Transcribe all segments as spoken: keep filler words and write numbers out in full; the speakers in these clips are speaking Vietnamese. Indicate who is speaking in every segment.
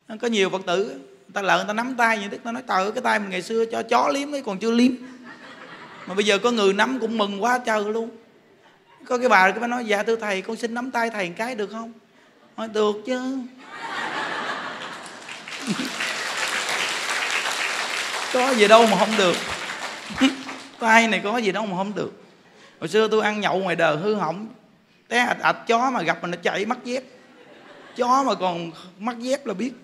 Speaker 1: Có nhiều Phật tử người ta lợn người ta nắm tay như Đức, ta nói trời ơi cái tay mình ngày xưa cho chó liếm ấy còn chưa liếm, mà bây giờ có người nắm cũng mừng quá trời luôn. Có cái bà cái bà nói dạ thưa thầy con xin nắm tay thầy một cái được không? Nói được chứ. Có gì đâu mà không được. Tay này có gì đâu mà không được. Hồi xưa tôi ăn nhậu ngoài đời hư hỏng, té ạch ạch chó mà gặp mình nó chạy mất dép. Chó mà còn mất dép là biết.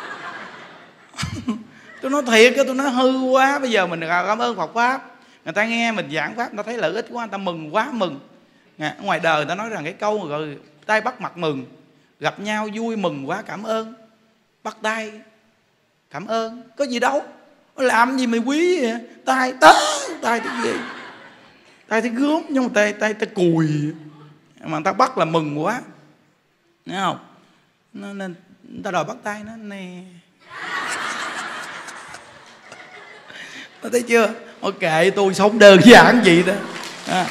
Speaker 1: Tôi nói thiệt cái tôi nói hư quá. Bây giờ mình cảm ơn Phật Pháp, người ta nghe mình giảng Pháp, người ta thấy lợi ích quá, người ta mừng quá mừng. Ngoài đời người ta nói rằng cái câu rồi tay bắt mặt mừng, gặp nhau vui mừng quá cảm ơn, bắt tay cảm ơn, có gì đâu, làm gì mày quý vậy? Tay tớ tay cái gì, tay thấy gớm nhưng mà tay tay tay cùi mà người ta bắt là mừng quá, thấy không? Nên người ta đòi bắt tay nó nè. Nó thấy chưa? Ok, tôi sống đơn giản vậy đó. À.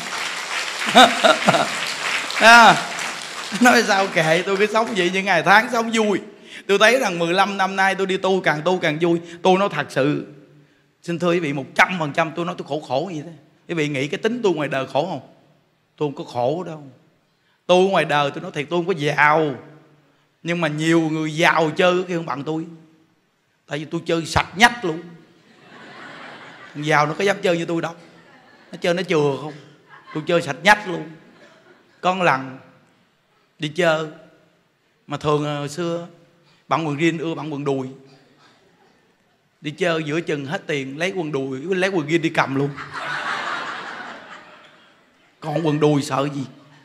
Speaker 1: À, nói sao kệ, tôi cứ sống vậy những ngày tháng sống vui. Tôi thấy rằng mười lăm năm nay tôi đi tu, càng tu càng vui. Tôi nói thật sự, xin thưa quý vị, một trăm phần trăm tôi nói tôi khổ khổ vậy đó. Quý vị nghĩ cái tính tôi ngoài đời khổ không? Tôi không có khổ đâu. Tôi ngoài đời tôi nói thiệt tôi không có giàu, nhưng mà nhiều người giàu chơi khi không bằng tôi. Tại vì tôi chơi sạch nhách luôn. Thằng giàu nó có dám chơi như tôi đâu. Nó chơi nó chừa không. Tôi chơi sạch nhách luôn. Có một lần đi chơi, mà thường hồi xưa bận quần jean ưa bận quần đùi. Đi chơi giữa chừng hết tiền lấy quần đùi, lấy quần jean đi cầm luôn. Còn quần đùi sợ gì.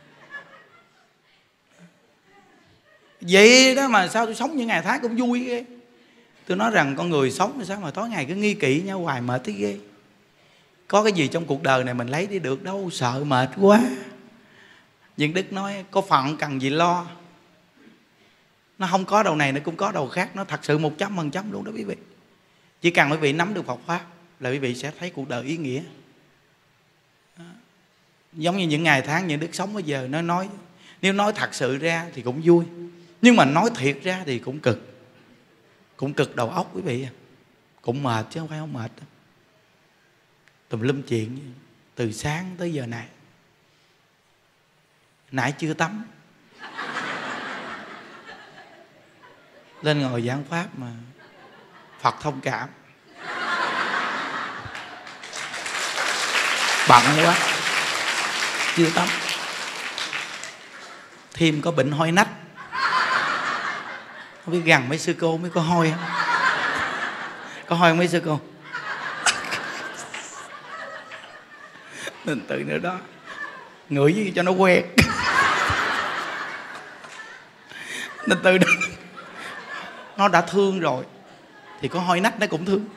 Speaker 1: Vậy đó mà sao tôi sống những ngày tháng cũng vui ghê. Tôi nói rằng con người sống sao mà tối ngày cứ nghi kỵ nhau hoài mệt thấy ghê. Có cái gì trong cuộc đời này mình lấy đi được đâu, sợ mệt quá. Nhưng Đức nói có phận cần gì lo. Nó không có đầu này nó cũng có đầu khác. Nó thật sự một trăm phần trăm luôn đó quý vị. Chỉ cần quý vị nắm được Phật Pháp là quý vị sẽ thấy cuộc đời ý nghĩa. Giống như những ngày tháng những Đức sống bây giờ, nó nói nếu nói thật sự ra thì cũng vui, nhưng mà nói thiệt ra thì cũng cực. Cũng cực đầu óc quý vị. Cũng mệt chứ không phải không mệt đâu. Tùm lum chuyện từ sáng tới giờ này. Nãy chưa tắm, lên ngồi giảng Pháp mà Phật thông cảm. Bận quá chưa tắm. Thêm có bệnh hôi nách. Không biết gần mấy sư cô mới có hôi không? Có hôi không mấy sư cô? Nên từ nữa đó ngửi gì cho nó quen. Nên từ đó nó đã thương rồi thì có hôi nách nó cũng thương.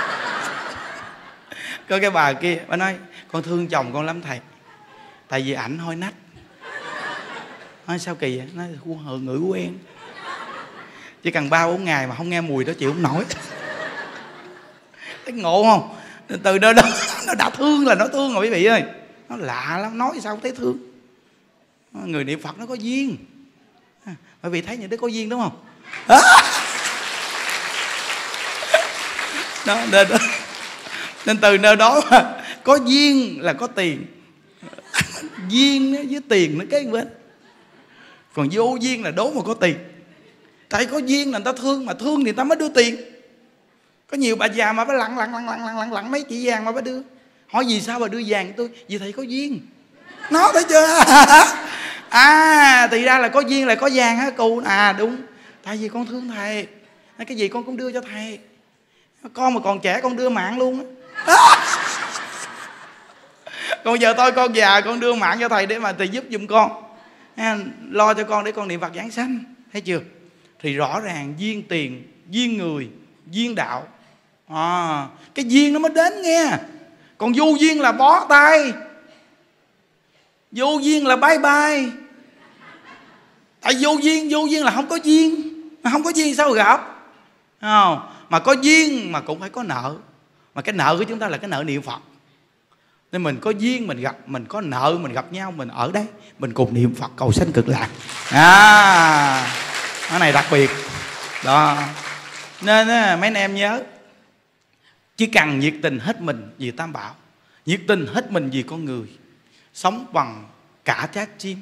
Speaker 1: Có cái bà kia bà nói con thương chồng con lắm thầy, tại vì ảnh hôi nách. Nói sao kỳ vậy? Nói ngửi quen. Chỉ cần ba bốn ngày mà không nghe mùi đó chịu không nổi. Thấy ngộ không? Từ đó, đó nó đã thương là nó thương rồi quý vị ơi. Nó lạ lắm, nói sao không thấy thương. Người niệm Phật nó có duyên. Quý vị thấy những đứa có duyên đúng không? Đó, nên, nên từ nơi đó mà có duyên là có tiền. Duyên với tiền nó cái bên. Còn vô duyên là đố mà có tiền. Tại có duyên là người ta thương, mà thương thì người ta mới đưa tiền. Có nhiều bà già mà bà lặng lặng lặng lặng lặng lặng mấy chỉ vàng mà bà đưa. Hỏi vì sao bà đưa vàng cho tôi? Vì thầy có duyên. Nó thấy chưa? À thì ra là có duyên là có vàng hả cô? À đúng. Tại vì con thương thầy, cái gì con cũng đưa cho thầy. Con mà còn trẻ con đưa mạng luôn á. Còn giờ tôi con già con đưa mạng cho thầy để mà thầy giúp giùm con. À, lo cho con để con niệm Phật giảng sanh. Thấy chưa? Thì rõ ràng duyên tiền, duyên người, duyên đạo. À, cái duyên nó mới đến nghe. Còn vô duyên là bó tay, vô duyên là bye bye. Tại vô duyên, vô duyên là không có duyên. Không có duyên sao gặp? Không. Mà có duyên mà cũng phải có nợ. Mà cái nợ của chúng ta là cái nợ niệm Phật. Nên mình có duyên mình gặp, mình có nợ mình gặp nhau, mình ở đây mình cùng niệm Phật cầu sanh cực lạc. À, cái này đặc biệt. Đó. Nên á, mấy anh em nhớ, chỉ cần nhiệt tình hết mình vì Tam Bảo, nhiệt tình hết mình vì con người, sống bằng cả trái tim.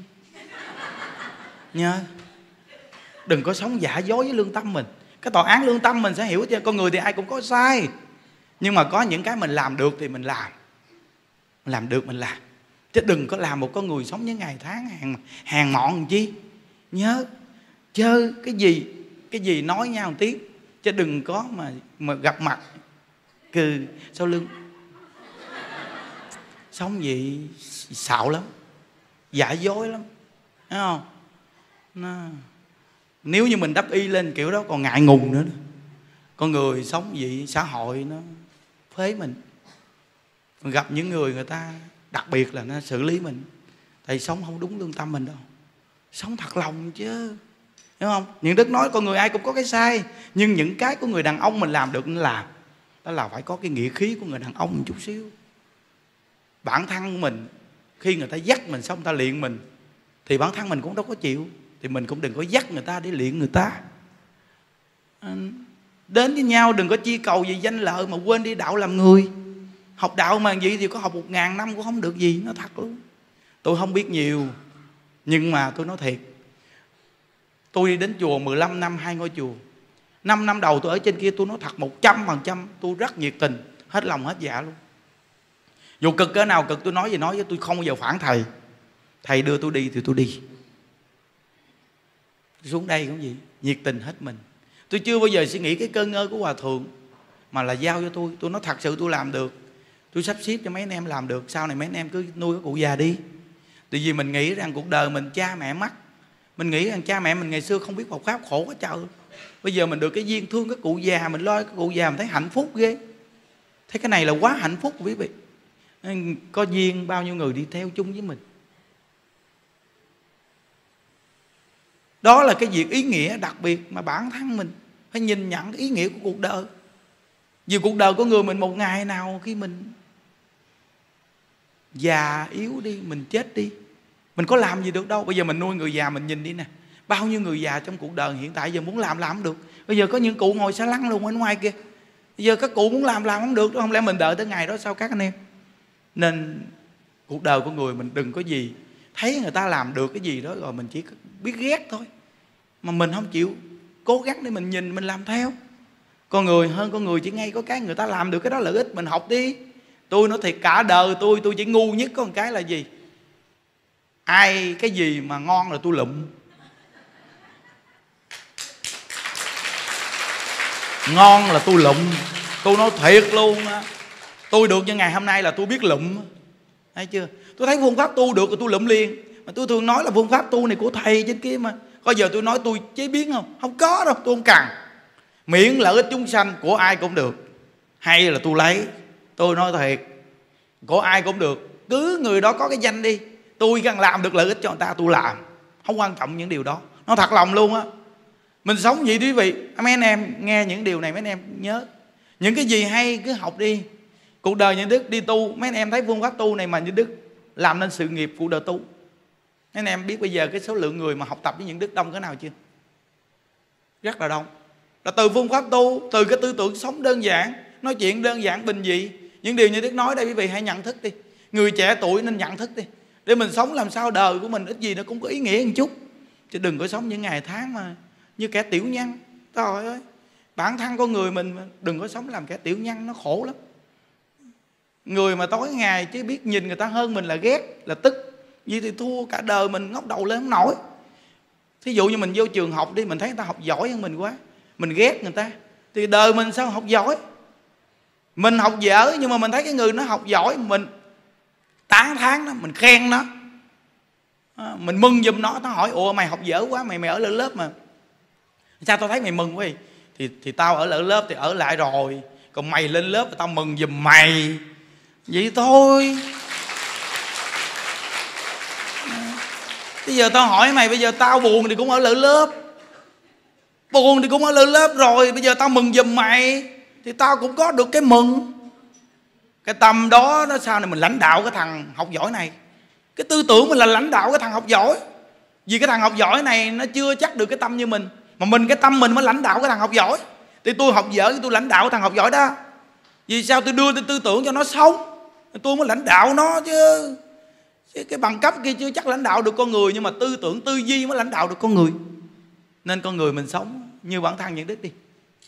Speaker 1: Nhớ, đừng có sống giả dối với lương tâm mình. Cái tòa án lương tâm mình sẽ hiểu chứ. Con người thì ai cũng có sai, nhưng mà có những cái mình làm được thì mình làm, mình làm được mình làm. Chứ đừng có làm một con người sống với ngày tháng hàng hàng mọn làm chi. Nhớ, chơi cái gì cái gì nói nhau một tiếng, chứ đừng có mà mà gặp mặt cừ sau lưng. Sống gì xạo lắm, giả dối lắm, thấy không? Nó, nếu như mình đắp y lên kiểu đó còn ngại ngùng nữa. Con người sống vậy xã hội nó phế mình. Còn gặp những người người ta đặc biệt là nó xử lý mình, tại sống không đúng lương tâm mình đâu. Sống thật lòng chứ, hiểu không? Những Đức nói con người ai cũng có cái sai, nhưng những cái của người đàn ông mình làm được nên làm. Đó là phải có cái nghĩa khí của người đàn ông một chút xíu. Bản thân mình khi người ta dắt mình xong người ta luyện mình, thì bản thân mình cũng đâu có chịu, thì mình cũng đừng có dắt người ta để luyện người ta. Đến với nhau đừng có chi cầu gì danh lợi mà quên đi đạo làm người. Học đạo mà vậy thì có học một ngàn năm cũng không được gì. Nó thật luôn. Tôi không biết nhiều, nhưng mà tôi nói thiệt, tôi đi đến chùa mười lăm năm, hai ngôi chùa. Năm năm đầu tôi ở trên kia, tôi nói thật một trăm phần trăm tôi rất nhiệt tình, hết lòng hết dạ luôn. Dù cực cỡ nào cực tôi nói gì nói, với tôi không bao giờ phản thầy. Thầy đưa tôi đi thì tôi đi. Tôi xuống đây cũng vậy, nhiệt tình hết mình. Tôi chưa bao giờ suy nghĩ cái cơ ngơi của Hòa Thượng, mà là giao cho tôi. Tôi nói thật sự tôi làm được, tôi sắp xếp cho mấy anh em làm được. Sau này mấy anh em cứ nuôi cái cụ già đi. Tại vì mình nghĩ rằng cuộc đời mình cha mẹ mất. Mình nghĩ rằng cha mẹ mình ngày xưa không biết Phật Pháp khổ quá trời. Bây giờ mình được cái duyên thương cái cụ già, mình lo cái cụ già mình thấy hạnh phúc ghê. Thấy cái này là quá hạnh phúc quý vị. Có duyên bao nhiêu người đi theo chung với mình. Đó là cái việc ý nghĩa đặc biệt mà bản thân mình phải nhìn nhận cái ý nghĩa của cuộc đời. Vì cuộc đời của người mình một ngày nào khi mình già yếu đi, mình chết đi, mình có làm gì được đâu. Bây giờ mình nuôi người già, mình nhìn đi nè, bao nhiêu người già trong cuộc đời hiện tại giờ muốn làm làm không được. Bây giờ có những cụ ngồi xa lăng luôn ở ngoài kia. Bây giờ các cụ muốn làm làm không được. Không lẽ mình đợi tới ngày đó sao các anh em? Nên cuộc đời của người mình đừng có gì thấy người ta làm được cái gì đó rồi mình chỉ biết ghét thôi, mà mình không chịu cố gắng để mình nhìn, mình làm theo. Con người hơn con người chỉ ngay có cái người ta làm được cái đó lợi ích, mình học đi. Tôi nói thiệt cả đời tôi tôi chỉ ngu nhất có một cái là gì? Ai cái gì mà ngon là tôi lụm. Ngon là tôi lụm. Tôi nói thiệt luôn á. Tôi được như ngày hôm nay là tôi biết lụm. Thấy chưa? Tôi thấy phương pháp tu được rồi tôi lụm liền. Mà tôi thường nói là phương pháp tu này của thầy trên kia mà. Có giờ tôi nói tôi chế biến không? Không có đâu, tôi không cần. Miễn lợi ích chúng sanh của ai cũng được, hay là tôi lấy. Tôi nói thiệt, của ai cũng được, cứ người đó có cái danh đi. Tôi cần làm được lợi ích cho người ta tôi làm, không quan trọng những điều đó. Nó thật lòng luôn á. Mình sống vậy quý vị. Mấy anh em nghe những điều này mấy anh em nhớ, những cái gì hay cứ học đi. Cuộc đời Nhân Đức đi tu, mấy anh em thấy phương pháp tu này mà Nhân Đức làm nên sự nghiệp cuộc đời tu. Mấy anh em biết bây giờ cái số lượng người mà học tập với Nhân Đức đông cỡ nào chưa? Rất là đông. Là từ phương pháp tu, từ cái tư tưởng sống đơn giản, nói chuyện đơn giản bình dị. Những điều Nhân Đức nói đây quý vị hãy nhận thức đi. Người trẻ tuổi nên nhận thức đi, để mình sống làm sao đời của mình ít gì nó cũng có ý nghĩa một chút. Chứ đừng có sống những ngày tháng mà như kẻ tiểu nhân. Trời ơi, bản thân con người mình đừng có sống làm kẻ tiểu nhân, nó khổ lắm. Người mà tối ngày chứ biết nhìn người ta hơn mình là ghét, là tức, vậy thì thua cả đời mình, ngóc đầu lên không nổi. Thí dụ như mình vô trường học đi, mình thấy người ta học giỏi hơn mình quá, mình ghét người ta, thì đời mình sao học giỏi? Mình học dở nhưng mà mình thấy cái người nó học giỏi, mình tán thán nó, mình khen nó, mình mừng giùm nó. Nó hỏi ủa mày học dở quá, mày mày ở lại lớp mà sao tao thấy mày mừng quá vậy? Thì, thì tao ở lại lớp thì ở lại rồi, còn mày lên lớp thì tao mừng giùm mày. Vậy thôi. Bây giờ tao hỏi mày, bây giờ tao buồn thì cũng ở lại lớp, buồn thì cũng ở lại lớp rồi, bây giờ tao mừng giùm mày thì tao cũng có được cái mừng. Cái tâm đó nó sao này mình lãnh đạo cái thằng học giỏi này. Cái tư tưởng mình là lãnh đạo cái thằng học giỏi. Vì cái thằng học giỏi này nó chưa chắc được cái tâm như mình, mà mình cái tâm mình mới lãnh đạo cái thằng học giỏi. Thì tôi học dở thì tôi lãnh đạo thằng học giỏi đó. Vì sao tôi đưa tư tưởng cho nó sống, tôi mới lãnh đạo nó chứ. Chứ cái bằng cấp kia chưa chắc lãnh đạo được con người, nhưng mà tư tưởng tư duy mới lãnh đạo được con người. Nên con người mình sống như bản thân Nhuận Đức đi.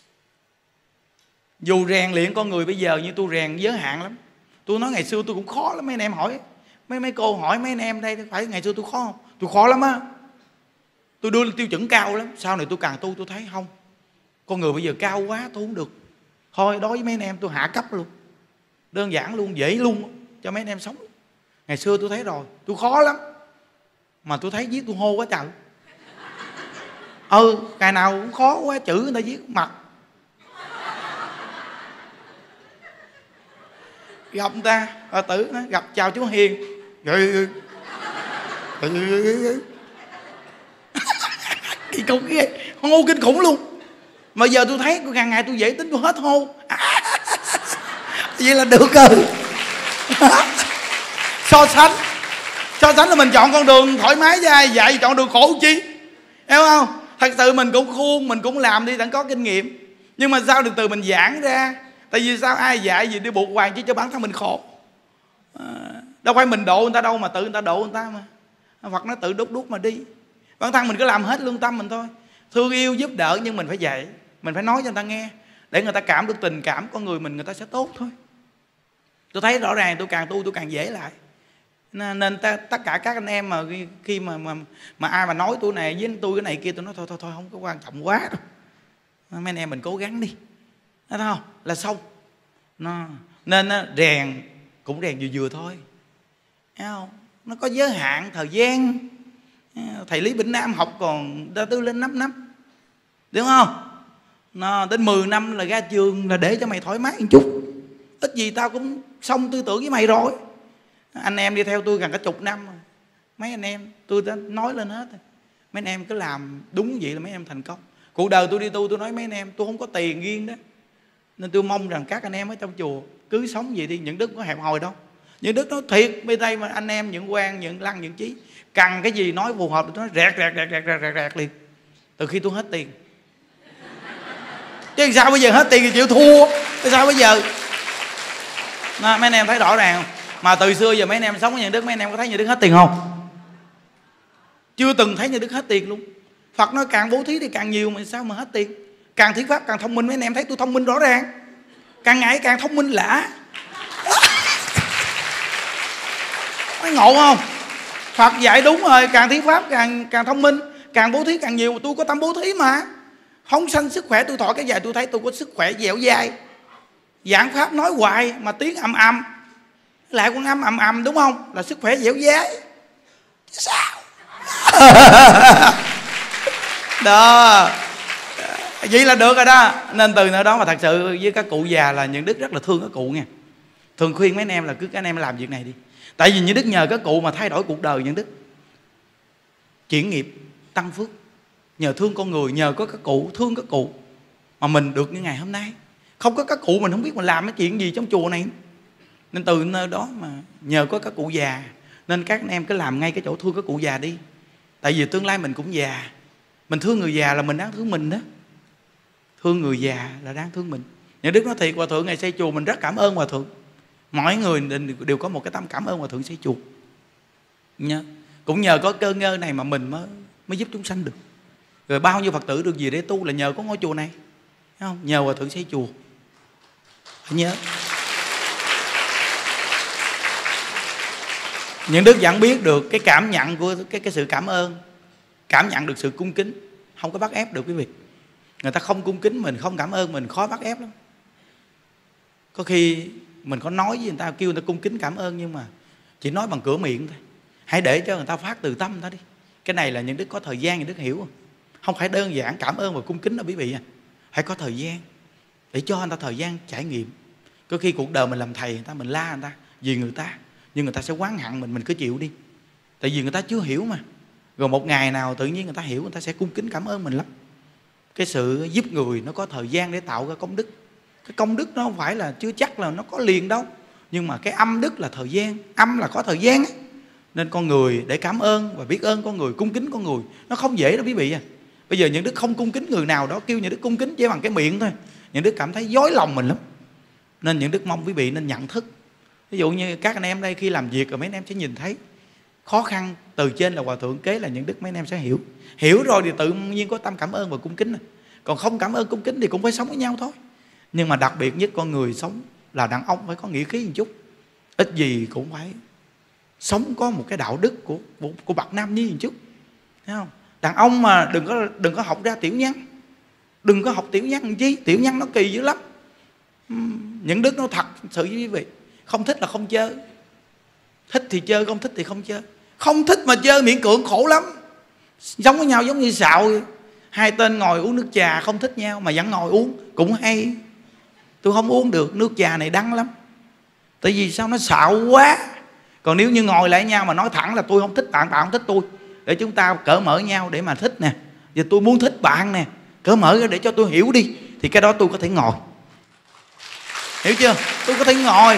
Speaker 1: Dù rèn luyện con người bây giờ như tôi rèn giới hạn lắm. Tôi nói ngày xưa tôi cũng khó lắm. Mấy anh em hỏi, mấy mấy cô hỏi mấy anh em đây, phải ngày xưa tôi khó không? Tôi khó lắm á. Tôi đưa tiêu chuẩn cao lắm. Sau này tôi càng tu tôi thấy không, con người bây giờ cao quá tôi không được. Thôi đối với mấy anh em tôi hạ cấp luôn, đơn giản luôn, dễ luôn, cho mấy anh em sống. Ngày xưa tôi thấy rồi, tôi khó lắm. Mà tôi thấy viết tôi hô quá trời. Ừ, ngày nào cũng khó quá, chữ người ta viết mặt. Gặp người ta, bà tử nó gặp chào chú Hiền. Kỳ cục ghê, hô kinh khủng luôn. Mà giờ tôi thấy càng ngày tôi dễ tính, tôi hết hô. Vậy là được rồi. So sánh, so sánh là mình chọn con đường thoải mái với ai, dạy chọn đường khổ chi, hiểu không? Thật sự mình cũng khuôn, mình cũng làm đi, đặng có kinh nghiệm. Nhưng mà sao được từ mình giảng ra. Tại vì sao ai dạy gì đi buộc hoài chứ cho bản thân mình khổ. À, đâu phải mình độ người ta đâu, mà tự người ta độ người ta mà. Phật nó tự đút đút mà đi. Bản thân mình cứ làm hết lương tâm mình thôi. Thương yêu giúp đỡ, nhưng mình phải dạy, mình phải nói cho người ta nghe, để người ta cảm được tình cảm con người mình, người ta sẽ tốt thôi. Tôi thấy rõ ràng tôi càng tu tôi càng dễ lại. Nên ta, tất cả các anh em mà khi mà mà, mà ai mà nói tôi này với tôi cái này kia, tôi nói thôi thôi thôi không có quan trọng quá đâu. Mấy anh em mình cố gắng đi, thấy không? Là xong. Nó, nên nó rèn cũng rèn vừa vừa thôi, thấy không? Nó có giới hạn thời gian. Thầy Lý Bỉnh Nam học còn đã tư lên năm năm, đúng không? Nó đến mười năm là ra trường, là để cho mày thoải mái một chút. Ít gì tao cũng xong tư tưởng với mày rồi. Anh em đi theo tôi gần cả chục năm rồi. Mấy anh em tôi đã nói lên hết. Mấy anh em cứ làm đúng vậy là mấy em thành công. Cuộc đời tôi đi tu, tôi nói mấy anh em tôi không có tiền riêng đó. Nên tôi mong rằng các anh em ở trong chùa cứ sống vậy đi. Những Đức có hẹp hòi đâu. Những Đức nói thiệt, bên đây mà anh em Những Quang, Những Lăng, Những Chí cần cái gì nói phù hợp, tôi nói rẹt rẹt rẹt rẹt rẹt rẹt, rẹt liền. Từ khi tôi hết tiền. Chứ sao bây giờ hết tiền thì chịu thua. Chứ sao bây giờ. Nó, mấy anh em thấy rõ ràng không? Mà từ xưa giờ mấy anh em sống với Những Đức, mấy anh em có thấy Những Đức hết tiền không? Chưa từng thấy Những Đức hết tiền luôn. Phật nói càng bố thí thì càng nhiều, mà sao mà hết tiền. Càng thuyết pháp càng thông minh. Mấy anh em thấy tôi thông minh rõ ràng. Càng ngày càng thông minh lạ. Nói ngộ không? Phật dạy đúng rồi. Càng thuyết pháp càng càng thông minh, càng bố thí càng nhiều. Tôi có tâm bố thí mà. Phóng sanh sức khỏe tôi thọ cái dài, tôi thấy tôi có sức khỏe dẻo dai. Giảng pháp nói hoài mà tiếng ầm ầm, lại con âm ầm ầm, đúng không? Là sức khỏe dẻo dai. Sao? Đó. Vậy là được rồi đó. Nên từ nơi đó mà thật sự với các cụ già là Những Đức rất là thương các cụ nha. Thường khuyên mấy anh em là cứ các anh em làm việc này đi. Tại vì Những Đức nhờ các cụ mà thay đổi cuộc đời Những Đức. Chuyển nghiệp, tăng phước. Nhờ thương con người, nhờ có các cụ, thương các cụ mà mình được như ngày hôm nay. Không có các cụ mình không biết mình làm cái chuyện gì trong chùa này. Nên từ nơi đó mà nhờ có các cụ già, nên các anh em cứ làm ngay cái chỗ thương các cụ già đi. Tại vì tương lai mình cũng già. Mình thương người già là mình đáng thương mình đó. Thương người già là đáng thương mình. Những Đức nói thiệt, Hòa Thượng ngày xây chùa mình rất cảm ơn Hòa Thượng. Mọi người đều có một cái tâm cảm ơn Hòa Thượng xây chùa. Nhớ. Cũng nhờ có cơ ngơ này mà mình mới, mới giúp chúng sanh được. Rồi bao nhiêu Phật tử được gì để tu là nhờ có ngôi chùa này, thấy không? Nhờ Hòa Thượng xây chùa. Phải nhớ. Những Đức vẫn biết được cái cảm nhận của cái, cái sự cảm ơn. Cảm nhận được sự cung kính. Không có bắt ép được quý vị. Người ta không cung kính mình, không cảm ơn mình, khó bắt ép lắm. Có khi mình có nói với người ta, kêu người ta cung kính cảm ơn, nhưng mà chỉ nói bằng cửa miệng thôi. Hãy để cho người ta phát từ tâm người ta đi. Cái này là Những Đức có thời gian Những Đức hiểu không? Không phải đơn giản cảm ơn và cung kính đâu quý vị à. Phải có thời gian để cho người ta thời gian trải nghiệm. Có khi cuộc đời mình làm thầy người ta, mình la người ta vì người ta, nhưng người ta sẽ oán hận mình, mình cứ chịu đi. Tại vì người ta chưa hiểu mà. Rồi một ngày nào tự nhiên người ta hiểu, người ta sẽ cung kính cảm ơn mình lắm. Cái sự giúp người nó có thời gian để tạo ra công đức. Cái công đức nó không phải là chưa chắc là nó có liền đâu. Nhưng mà cái âm đức là thời gian. Âm là có thời gian ấy. Nên con người để cảm ơn và biết ơn con người, cung kính con người, nó không dễ đâu quý vị à. Bây giờ những Đức không cung kính người nào đó, kêu những Đức cung kính chỉ bằng cái miệng thôi, những Đức cảm thấy dối lòng mình lắm. Nên những Đức mong quý vị nên nhận thức. Ví dụ như các anh em đây khi làm việc rồi mấy anh em sẽ nhìn thấy khó khăn từ trên là hòa thượng, kế là những Đức, mấy anh em sẽ hiểu. Hiểu rồi thì tự nhiên có tâm cảm ơn và cung kính. Còn không cảm ơn cung kính thì cũng phải sống với nhau thôi. Nhưng mà đặc biệt nhất con người sống là đàn ông phải có nghĩa khí một chút. Ít gì cũng phải sống có một cái đạo đức của của, của bậc nam nhi một chút, thấy không? Đàn ông mà đừng có đừng có học ra tiểu nhân, đừng có học tiểu nhân làm chi, tiểu nhân nó kỳ dữ lắm. Những Đức nó thật sự với quý vị, không thích là không chơi, thích thì chơi, không thích thì không chơi. Không thích mà chơi miễn cưỡng khổ lắm. Sống với nhau giống như sạo vậy. Hai tên ngồi uống nước trà không thích nhau mà vẫn ngồi uống cũng hay. Tôi không uống được, nước trà này đắng lắm. Tại vì sao nó xạo quá. Còn nếu như ngồi lại nhau mà nói thẳng là tôi không thích bạn, bạn không thích tôi, để chúng ta cởi mở nhau để mà thích nè. Giờ tôi muốn thích bạn nè, cởi mở ra để cho tôi hiểu đi, thì cái đó tôi có thể ngồi. Hiểu chưa? Tôi có thể ngồi.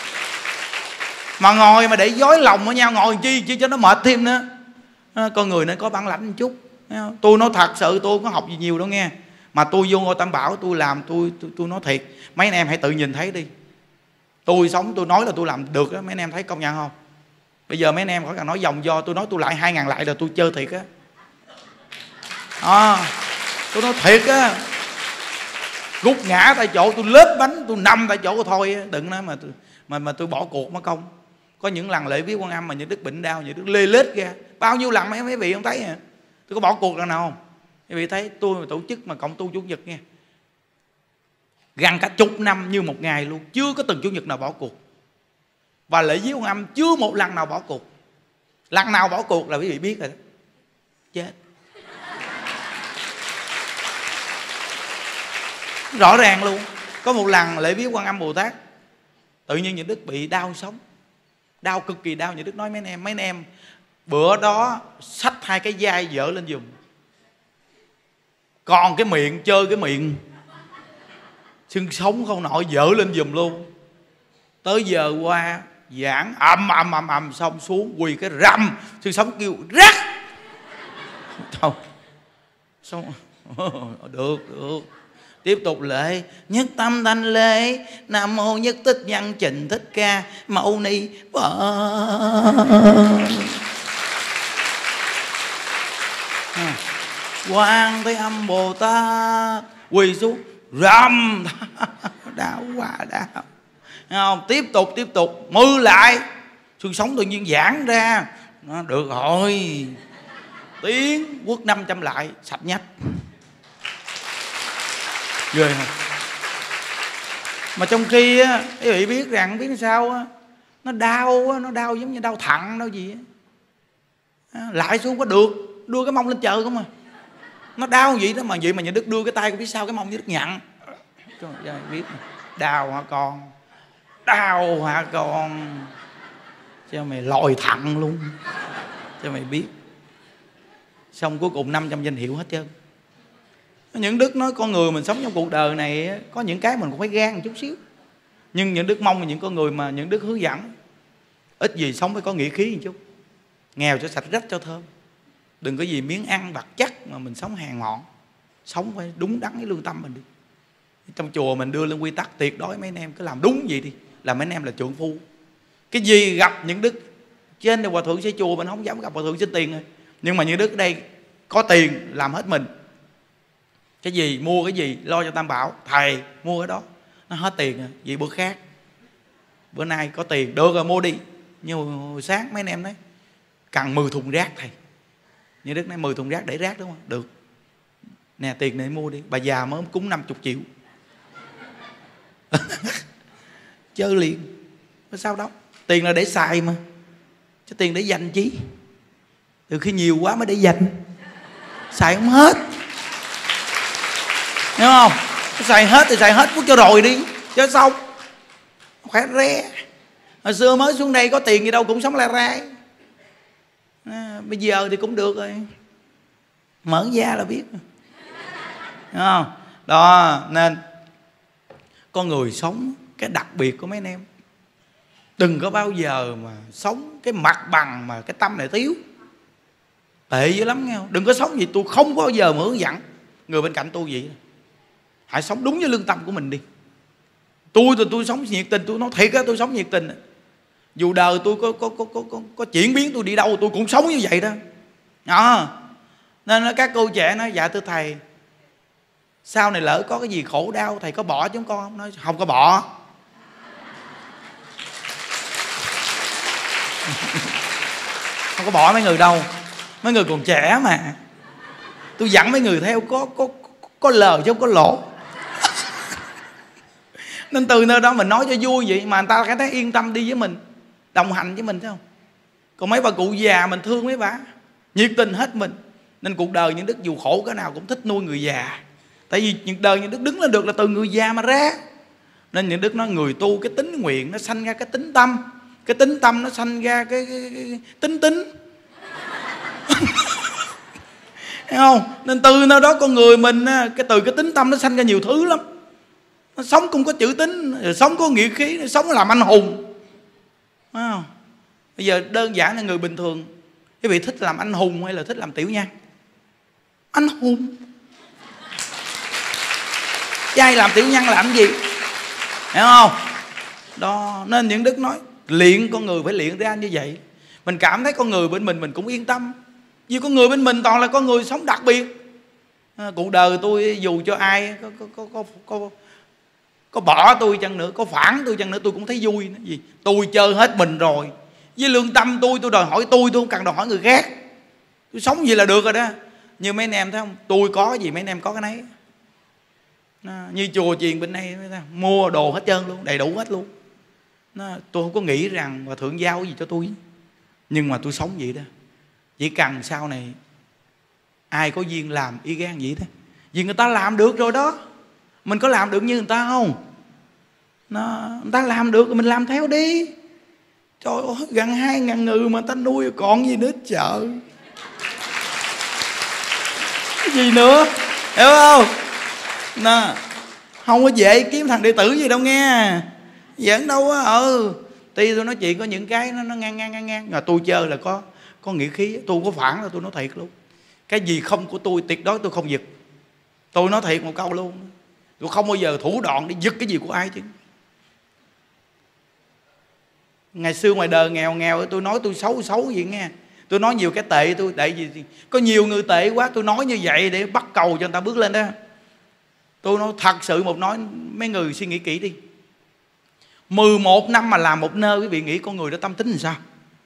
Speaker 1: Mà ngồi mà để dối lòng với nhau, ngồi chi chi cho nó mệt thêm nữa. Con người nên có bản lãnh một chút. Tôi nói thật sự tôi không có học gì nhiều đâu nghe. Mà tôi vô Ngôi Tam Bảo tôi làm, tôi, tôi, tôi nói thiệt. Mấy anh em hãy tự nhìn thấy đi. Tôi sống tôi nói là tôi làm được đó, mấy anh em thấy công nhận không? Bây giờ mấy anh em khỏi cần nói dòng do, tôi nói tôi lại hai ngàn lại là tôi chơi thiệt á. À, tôi nói thiệt á. Gục ngã tại chỗ, tôi lết bánh, tôi nằm tại chỗ thôi á. Đừng nói mà tôi, mà, mà tôi bỏ cuộc mất công. Có những lần lễ viếng Quan Âm mà những Đức bệnh đau, những Đức lê lết ra. Bao nhiêu lần mấy mấy vị không thấy hả? Tôi có bỏ cuộc lần nào không? Quý vị thấy tôi mà tổ chức mà cộng tu Chủ nhật nghe, gần cả chục năm như một ngày luôn, chưa có từng Chủ nhật nào bỏ cuộc. Và lễ viếng Quan Âm chưa một lần nào bỏ cuộc. Lần nào bỏ cuộc là quý vị biết rồi đó. Chết. Rõ ràng luôn. Có một lần lễ viếng Quan Âm Bồ Tát, tự nhiên những Đức bị đau sống, đau cực kỳ đau. Những Đức nói mấy anh em, mấy anh em bữa đó xách hai cái vai dở lên giùm. Còn cái miệng, chơi cái miệng xương sống không nổi, dở lên giùm luôn. Tới giờ qua giảng ầm ầm ầm ầm xong xuống quỳ cái rầm, xương sống kêu rắc. Thôi xong được được tiếp tục lễ. Nhất tâm thanh lễ Nam mô Nhất Tích Nhân Trình Thích Ca Mâu Ni Phật. Quan Thế Âm Bồ Tát quỳ xuống rầm. Đau quá đau. Không? Tiếp tục tiếp tục mư lại, xương sống tự nhiên giãn ra. Nó được rồi. Tiếng quất năm trăm lại sạch nhách. Ghê không? Mà trong khi á, quý vị biết rằng không biết sao á, nó đau á, nó đau giống như đau thận đâu gì á. Lại xuống có được, đưa cái mông lên trời không à. Nó đau vậy đó mà vậy mà Nhà Đức đưa cái tay của phía sau cái mông với Đức nhận. Trời ơi, biết mà. Đau hả con? Đau hả con? Cho mày lòi thận luôn. Cho mày biết. Xong cuối cùng năm trăm danh hiệu hết trơn. Những Đức nói con người mình sống trong cuộc đời này có những cái mình cũng phải gan một chút xíu. Nhưng những Đức mong là những con người mà những Đức hướng dẫn ít gì sống phải có nghĩa khí một chút. Nghèo cho sạch rách cho thơm. Đừng có gì miếng ăn vặt chắc mà mình sống hàng ngọn. Sống phải đúng đắn với lương tâm mình đi. Trong chùa mình đưa lên quy tắc tuyệt đối mấy anh em cứ làm đúng vậy đi, là mấy anh em là trượng phu. Cái gì gặp những Đức trên đây hòa thượng xây chùa mình không dám gặp hòa thượng xin tiền rồi. Nhưng mà những Đức đây có tiền làm hết mình. Cái gì mua cái gì lo cho Tam Bảo, thầy mua cái đó, nó hết tiền rồi, vậy bữa khác. Bữa nay có tiền được rồi mua đi. Nhưng hồi sáng mấy anh em nói cần mười thùng rác thầy. Như Đức nói mười thùng rác để rác đúng không? Được. Nè tiền này mua đi. Bà già mới cúng năm mươi triệu. Chơi liền. Sao đâu? Tiền là để xài mà. Chứ tiền để dành chi? Từ khi nhiều quá mới để dành. Xài không hết. Hiểu không? Xài hết thì xài hết phút cho rồi đi. Cho xong. Khỏe re. Hồi xưa mới xuống đây có tiền gì đâu cũng sống la rai. À, bây giờ thì cũng được rồi. Mở da là biết. Đúng không? Đó nên con người sống cái đặc biệt của mấy anh em, đừng có bao giờ mà sống cái mặt bằng mà cái tâm này thiếu. Tệ dữ lắm nghe không? Đừng có sống gì tôi không bao giờ mà hướng dẫn người bên cạnh tôi vậy. Hãy sống đúng với lương tâm của mình đi. Tôi thì tôi sống nhiệt tình, tôi nói thiệt á, tôi sống nhiệt tình. Dù đời tôi có có có có có, có chuyển biến, tôi đi đâu tôi cũng sống như vậy đó. À, nên các cô trẻ nói dạ thưa thầy, sau này lỡ có cái gì khổ đau thầy có bỏ chúng con không? Nói không có bỏ. Không có bỏ mấy người đâu. Mấy người còn trẻ mà. Tôi dẫn mấy người theo có có có lời chứ không có lỗ. Nên từ nơi đó mình nói cho vui vậy mà người ta cảm thấy yên tâm đi với mình, đồng hành với mình, thấy không? Còn mấy bà cụ già mình thương mấy bà, nhiệt tình hết mình. Nên cuộc đời những Đức dù khổ cái nào cũng thích nuôi người già. Tại vì những đời những Đức đứng lên được là từ người già mà ra. Nên những Đức nói người tu cái tính nguyện nó sanh ra cái tính tâm, cái tính tâm nó sanh ra cái, cái, cái tính tính. Thấy không? Nên từ nơi đó con người mình, cái từ cái tính tâm nó sanh ra nhiều thứ lắm. Nó sống cũng có chữ tính, sống có nghĩa khí, sống làm anh hùng. Thấy không? Bây giờ đơn giản là người bình thường, quý vị thích làm anh hùng hay là thích làm tiểu nhân? Anh hùng. Chứ ai làm tiểu nhân làm gì? Hiểu không? Đó, nên những Đức nói luyện con người phải luyện ra như vậy. Mình cảm thấy con người bên mình mình cũng yên tâm. Vì con người bên mình toàn là con người sống đặc biệt. À, cuộc đời tôi dù cho ai có có có có, có có bỏ tôi chăng nữa, có phản tôi chăng nữa, tôi cũng thấy vui. Vì tôi chơi hết mình rồi. Với lương tâm tôi, tôi đòi hỏi tôi, tôi không cần đòi hỏi người khác. Tôi sống gì là được rồi đó. Như mấy anh em thấy không? Tôi có gì mấy anh em có cái nấy. À, như chùa chiền bên đây mua đồ hết trơn luôn, đầy đủ hết luôn. Nó, tôi không có nghĩ rằng Hòa Thượng giao gì cho tôi. Nhưng mà tôi sống vậy đó. Chỉ cần sau này ai có duyên làm y gan vậy đó. Vì người ta làm được rồi đó. Mình có làm được như người ta không? Nó, người ta làm được rồi mình làm theo đi. Trời ơi, gần hai ngàn người mà người ta nuôi còn gì nữa chợ. Cái gì nữa? Hiểu không? Nè, không có dễ kiếm thằng đệ tử gì đâu nghe. Giỡn đâu á. Ừ, tuy tôi nói chuyện có những cái nó, nó ngang ngang ngang ngang. Mà tôi chơi là có có nghĩa khí. Tôi có phản là tôi nói thiệt luôn. Cái gì không của tôi tuyệt đối tôi không giật. Tôi nói thiệt một câu luôn. Tôi không bao giờ thủ đoạn để giật cái gì của ai chứ. Ngày xưa ngoài đời nghèo nghèo tôi nói tôi xấu xấu vậy nghe. Tôi nói nhiều cái tệ tôi. Tại vì có nhiều người tệ quá, tôi nói như vậy để bắt cầu cho người ta bước lên đó. Tôi nói thật sự một nói, mấy người suy nghĩ kỹ đi. mười một năm mà làm một nơi, quý vị nghĩ con người đó tâm tính làm sao?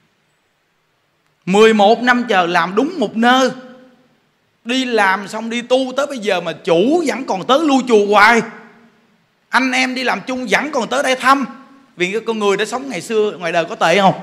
Speaker 1: mười một năm chờ làm đúng một nơi. Đi làm xong đi tu tới bây giờ mà chủ vẫn còn tới lui chùa hoài. Anh em đi làm chung vẫn còn tới đây thăm. Vì cái con người đã sống ngày xưa ngoài đời có tệ không?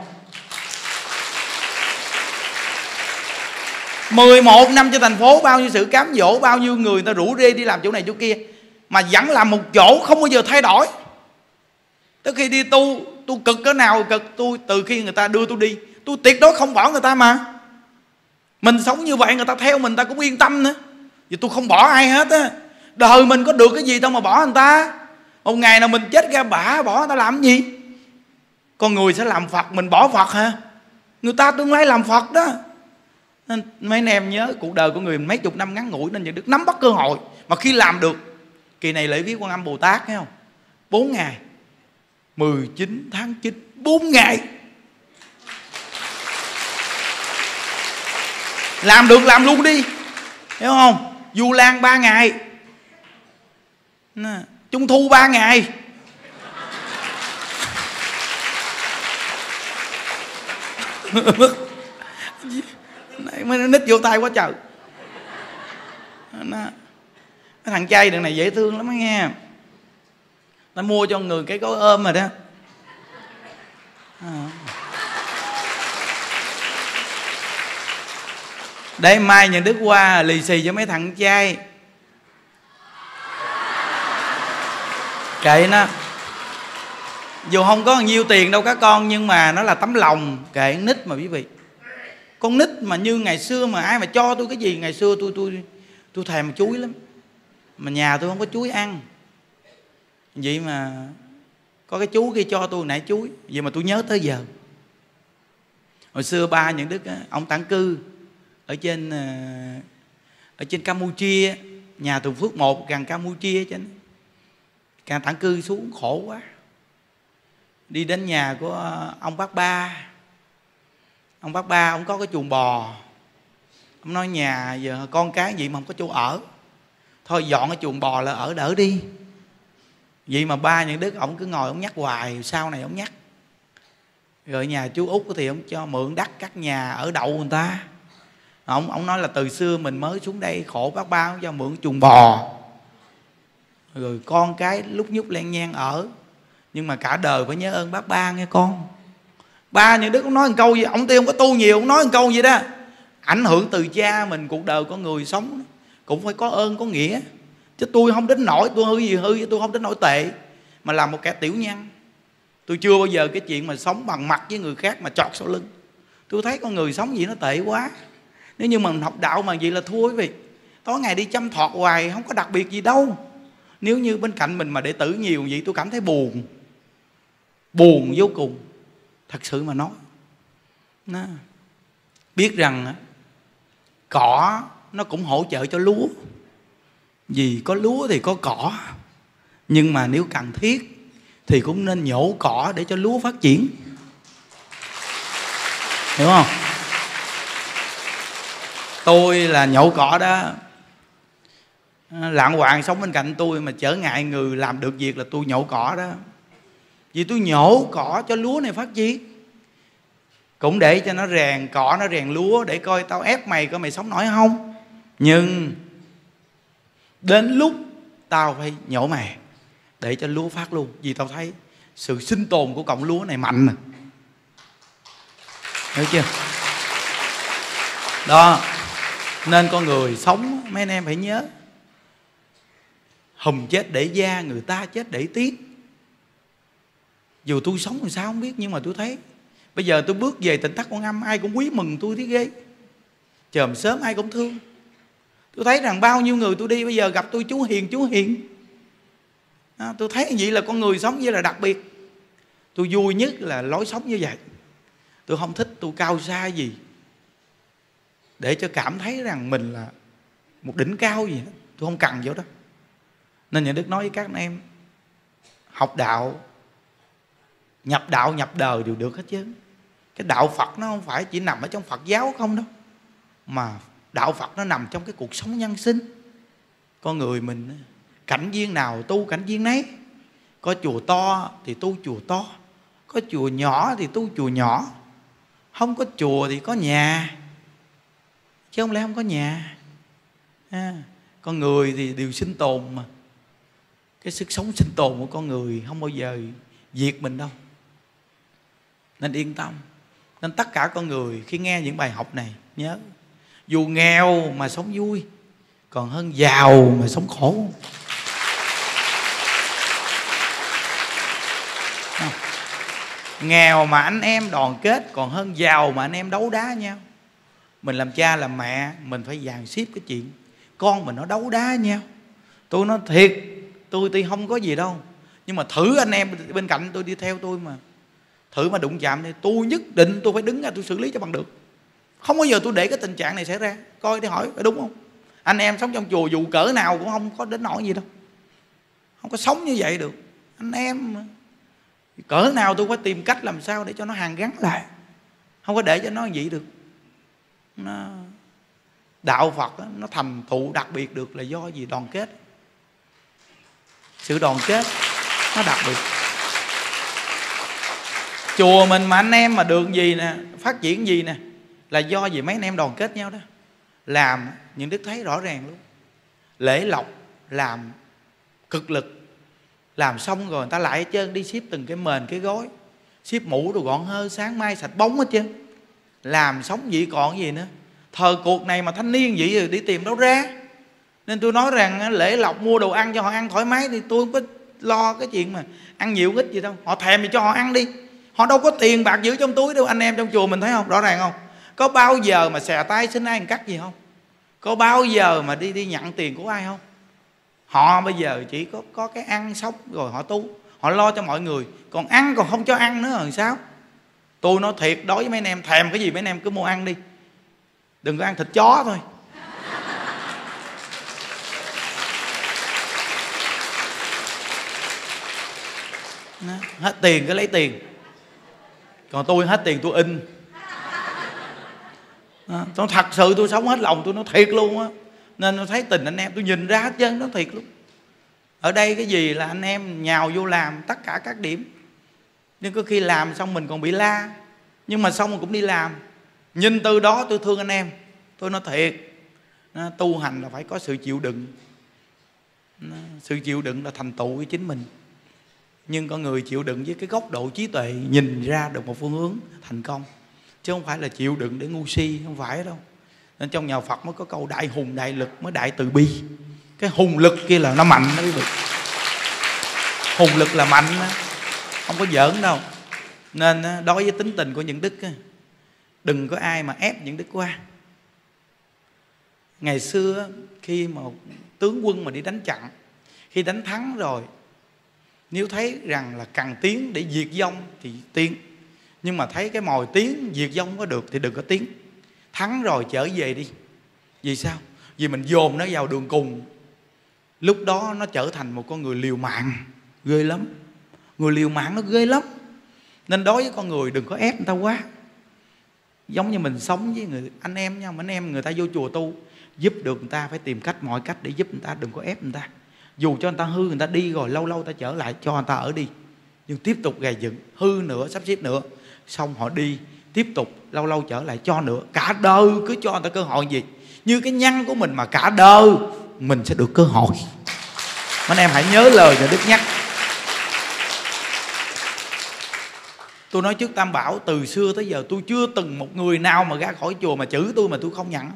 Speaker 1: mười một năm cho thành phố, bao nhiêu sự cám dỗ, bao nhiêu người ta rủ rê đi làm chỗ này chỗ kia, mà vẫn làm một chỗ không bao giờ thay đổi. Tới khi đi tu, tôi cực cái nào cực, tôi từ khi người ta đưa tôi đi, tôi tuyệt đối không bỏ người ta mà. Mình sống như vậy người ta theo mình, ta cũng yên tâm nữa. Vì tôi không bỏ ai hết á. Đời mình có được cái gì đâu mà bỏ người ta. Một ngày nào mình chết ra bả, bỏ người ta làm cái gì? Con người sẽ làm Phật, mình bỏ Phật hả? Người ta tương lai làm Phật đó. Nên mấy anh em nhớ cuộc đời của người mấy chục năm ngắn ngủi, nên được nắm bắt cơ hội. Mà khi làm được, kỳ này lễ viết Quan Âm Bồ Tát thấy không? Bốn ngày, mười chín tháng chín, bốn ngày. Làm được làm luôn đi, hiểu không? Du Lan ba ngày, Trung Thu ba ngày. Mới nít vô tay quá trời. Nó, cái thằng chay đằng này dễ thương lắm á nghe. Nó mua cho người cái gói ôm rồi đó. À. Để mai nhà Đức qua lì xì cho mấy thằng trai. Kệ nó. Dù không có nhiều tiền đâu các con, nhưng mà nó là tấm lòng. Kệ nít mà quý vị. Con nít mà như ngày xưa mà ai mà cho tôi cái gì, ngày xưa tôi tôi tôi thèm chuối lắm. Mà nhà tôi không có chuối ăn. Vậy mà có cái chú kia cho tôi nãy chuối. Vậy mà tôi nhớ tới giờ. Hồi xưa ba những Đức á, ông tản cư, ở trên ở trên Campuchia, nhà Thuận Phước một gần Campuchia trên càng tản cư xuống khổ quá. Đi đến nhà của ông bác Ba. Ông bác Ba ông có cái chuồng bò. Ông nói nhà giờ con cái vậy mà không có chỗ ở, thôi dọn cái chuồng bò là ở đỡ đi. Vậy mà ba Nhuận Đức ông cứ ngồi ông nhắc hoài, sau này ông nhắc. Rồi nhà chú Út thì ông cho mượn đất cắt nhà ở đậu người ta. Ông ông nói là từ xưa mình mới xuống đây khổ, bác Ba ông cho mượn chuồng bò. Rồi con cái lúc nhúc len nhan ở, nhưng mà cả đời phải nhớ ơn bác Ba nghe con. Ba Nhuận Đức ông nói một câu gì, ông tiên không có tu nhiều, ông nói một câu gì đó ảnh hưởng từ cha mình. Cuộc đời con người sống cũng phải có ơn có nghĩa. Chứ tôi không đến nỗi tôi hư gì hư, tôi không đến nỗi tệ mà làm một kẻ tiểu nhân. Tôi chưa bao giờ cái chuyện mà sống bằng mặt với người khác mà chọt sau lưng. Tôi thấy con người sống gì nó tệ quá. Nếu như mà mình học đạo mà vậy là thua quý vị. Tối ngày đi chăm thọt hoài không có đặc biệt gì đâu. Nếu như bên cạnh mình mà đệ tử nhiều vậy tôi cảm thấy buồn. Buồn vô cùng. Thật sự mà nói nó, biết rằng cỏ nó cũng hỗ trợ cho lúa. Vì có lúa thì có cỏ. Nhưng mà nếu cần thiết thì cũng nên nhổ cỏ để cho lúa phát triển. Hiểu không? Tôi là nhổ cỏ đó. Lạng Hoàng sống bên cạnh tôi mà trở ngại người làm được việc là tôi nhổ cỏ đó. Vì tôi nhổ cỏ cho lúa này phát triển. Cũng để cho nó rèn cỏ, nó rèn lúa, để coi tao ép mày coi mày sống nổi không. Nhưng đến lúc tao phải nhổ mày để cho lúa phát luôn. Vì tao thấy sự sinh tồn của cọng lúa này mạnh nè. Hiểu chưa? Đó. Nên con người sống mấy anh em phải nhớ, hùm chết để da, người ta chết để tiếng. Dù tôi sống làm sao không biết, nhưng mà tôi thấy bây giờ tôi bước về Tịnh Thất Quan Âm, ai cũng quý mừng tôi thấy ghê. Chòm sớm ai cũng thương. Tôi thấy rằng bao nhiêu người tôi đi bây giờ gặp tôi chú Hiền, chú Hiền. À, tôi thấy vậy là con người sống như là đặc biệt. Tôi vui nhất là lối sống như vậy. Tôi không thích tôi cao xa gì để cho cảm thấy rằng mình là một đỉnh cao gì hết. Tôi không cần chỗ đó. Nên Nhà Đức nói với các anh em, học đạo, nhập đạo nhập đời đều được hết chứ. Cái đạo Phật nó không phải chỉ nằm ở trong Phật giáo không đâu, mà đạo Phật nó nằm trong cái cuộc sống nhân sinh. Con người mình cảnh viên nào tu cảnh viên nấy. Có chùa to thì tu chùa to, có chùa nhỏ thì tu chùa nhỏ, không có chùa thì có nhà, chứ không lẽ không có nhà. À, con người thì đều sinh tồn mà. Cái sức sống sinh tồn của con người không bao giờ diệt mình đâu. Nên yên tâm. Nên tất cả con người khi nghe những bài học này nhớ, dù nghèo mà sống vui còn hơn giàu mà sống khổ. Không. Nghèo mà anh em đoàn kết còn hơn giàu mà anh em đấu đá nhau. Mình làm cha làm mẹ mình phải dàn xếp cái chuyện con mình nó đấu đá nhau. Tôi nói thiệt, tôi tuy không có gì đâu, nhưng mà thử anh em bên cạnh tôi đi theo tôi mà thử mà đụng chạm thì tôi nhất định tôi phải đứng ra tôi xử lý cho bằng được. Không bao giờ tôi để cái tình trạng này xảy ra. Coi đi hỏi phải đúng không? Anh em sống trong chùa dù cỡ nào cũng không có đến nỗi gì đâu. Không có sống như vậy được. Anh em cỡ nào tôi phải tìm cách làm sao để cho nó hàn gắn lại. Không có để cho nó vậy được. Nó... Đạo Phật đó, nó thành thụ đặc biệt được là do gì? Đoàn kết. Sự đoàn kết nó đặc biệt. Chùa mình mà anh em mà được gì nè, phát triển gì nè, là do gì mấy anh em đoàn kết nhau đó. Làm những Đức thấy rõ ràng luôn. Lễ lộc làm cực lực, làm xong rồi người ta lại hết trơn, đi ship từng cái mền cái gối, ship mũ đồ gọn hơ, sáng mai sạch bóng hết trơn. Làm sống vậy còn gì nữa. Thời cuộc này mà thanh niên vậy rồi đi tìm đâu ra. Nên tôi nói rằng lễ lộc mua đồ ăn cho họ ăn thoải mái thì tôi không có lo cái chuyện mà ăn nhiều ít gì đâu. Họ thèm thì cho họ ăn đi. Họ đâu có tiền bạc giữ trong túi đâu. Anh em trong chùa mình thấy không? Rõ ràng không? Có bao giờ mà xè tay xin ai ăn cắt gì không? Có bao giờ mà đi đi nhận tiền của ai không? Họ bây giờ chỉ có có cái ăn sống rồi họ tu, họ lo cho mọi người. Còn ăn còn không cho ăn nữa làm sao? Tôi nói thiệt, đối với mấy anh em thèm cái gì mấy anh em cứ mua ăn đi. Đừng có ăn thịt chó thôi. Đó. Hết tiền cứ lấy tiền. Còn tôi hết tiền tôi in. Đó. Tôi thật sự tôi sống hết lòng tôi, nó thiệt luôn á. Nên tôi thấy tình anh em tôi nhìn ra hết trơn, nó thiệt luôn. Ở đây cái gì là anh em nhào vô làm tất cả các điểm. Nhưng có khi làm xong mình còn bị la, nhưng mà xong mình cũng đi làm. Nhìn từ đó tôi thương anh em. Tôi nói thiệt, tu hành là phải có sự chịu đựng. Sự chịu đựng là thành tựu của chính mình. Nhưng con người chịu đựng với cái góc độ trí tuệ, nhìn ra được một phương hướng thành công, chứ không phải là chịu đựng để ngu si. Không phải đâu. Nên trong nhà Phật mới có câu đại hùng đại lực mới đại từ bi. Cái hùng lực kia là nó mạnh đó quý vị. Hùng lực là mạnh đó, không có giỡn đâu. Nên đối với tính tình của những đức, đừng có ai mà ép những đức qua. Ngày xưa khi mà tướng quân mà đi đánh trận, khi đánh thắng rồi, nếu thấy rằng là cần tiến để diệt vong thì tiến. Nhưng mà thấy cái mồi tiến diệt vong không có được thì đừng có tiến. Thắng rồi trở về đi. Vì sao? Vì mình dồn nó vào đường cùng. Lúc đó nó trở thành một con người liều mạng. Ghê lắm. Người liều mạng nó ghê lắm. Nên đối với con người đừng có ép người ta quá. Giống như mình sống với người anh em nhau, anh em người ta vô chùa tu, giúp được người ta phải tìm cách, mọi cách để giúp người ta. Đừng có ép người ta. Dù cho người ta hư, người ta đi rồi lâu lâu ta trở lại cho người ta ở đi, nhưng tiếp tục gầy dựng. Hư nữa, sắp xếp nữa, xong họ đi, tiếp tục lâu lâu trở lại cho nữa. Cả đời cứ cho người ta cơ hội gì. Như cái nhân của mình mà cả đời mình sẽ được cơ hội. Anh em hãy nhớ lời nhà Đức nhắc. Tôi nói trước Tam Bảo, từ xưa tới giờ tôi chưa từng một người nào mà ra khỏi chùa mà chửi tôi mà tôi không nhận.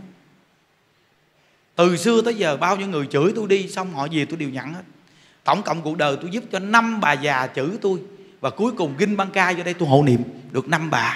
Speaker 1: Từ xưa tới giờ bao nhiêu người chửi tôi đi, xong họ về tôi đều nhận hết. Tổng cộng cuộc đời tôi giúp cho năm bà già chửi tôi, và cuối cùng Kinh Băng Ca vô đây tôi hộ niệm được năm bà.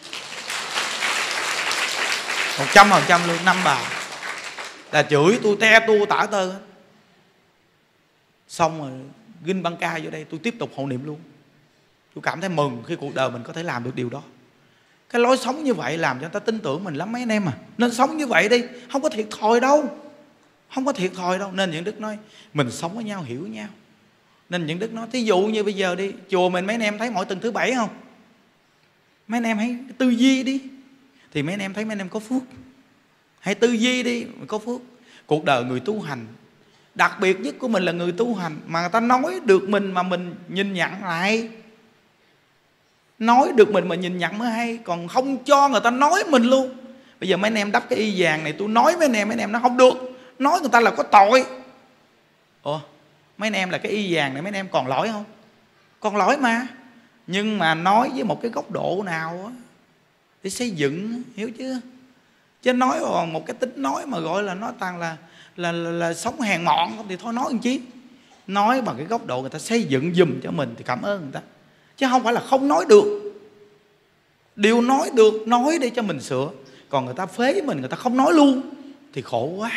Speaker 1: Một trăm phần trăm luôn, năm bà là chửi tôi te tu tả tơ hết. Xong rồi Kinh Băng Ca vô đây tôi tiếp tục hộ niệm luôn. Tôi cảm thấy mừng khi cuộc đời mình có thể làm được điều đó. Cái lối sống như vậy làm cho người ta tin tưởng mình lắm mấy anh em à. Nên sống như vậy đi, không có thiệt thòi đâu. Không có thiệt thòi đâu. Nên những đức nói mình sống với nhau, hiểu với nhau. Nên những đức nói, thí dụ như bây giờ đi, chùa mình mấy anh em thấy mỗi tuần thứ bảy không? Mấy anh em hãy tư duy đi, thì mấy anh em thấy mấy anh em có phước. Hãy tư duy đi, có phước. Cuộc đời người tu hành, đặc biệt nhất của mình là người tu hành, mà người ta nói được mình mà mình nhìn nhận lại. Nói được mình mà nhìn nhận mới hay. Còn không cho người ta nói mình luôn. Bây giờ mấy anh em đắp cái y vàng này, tôi nói với anh em, mấy anh em nó không được. Nói người ta là có tội. Ủa, mấy anh em là cái y vàng này mấy anh em còn lỗi không? Còn lỗi mà. Nhưng mà nói với một cái góc độ nào á, để xây dựng, hiểu chưa? Chứ nói còn một cái tính nói mà gọi là nói toàn là là, là, là sống hèn mọn thì thôi nói làm chi. Nói bằng cái góc độ người ta xây dựng giùm cho mình thì cảm ơn người ta. Chứ không phải là không nói được. Điều nói được, nói để cho mình sửa. Còn người ta phế với mình, người ta không nói luôn thì khổ quá.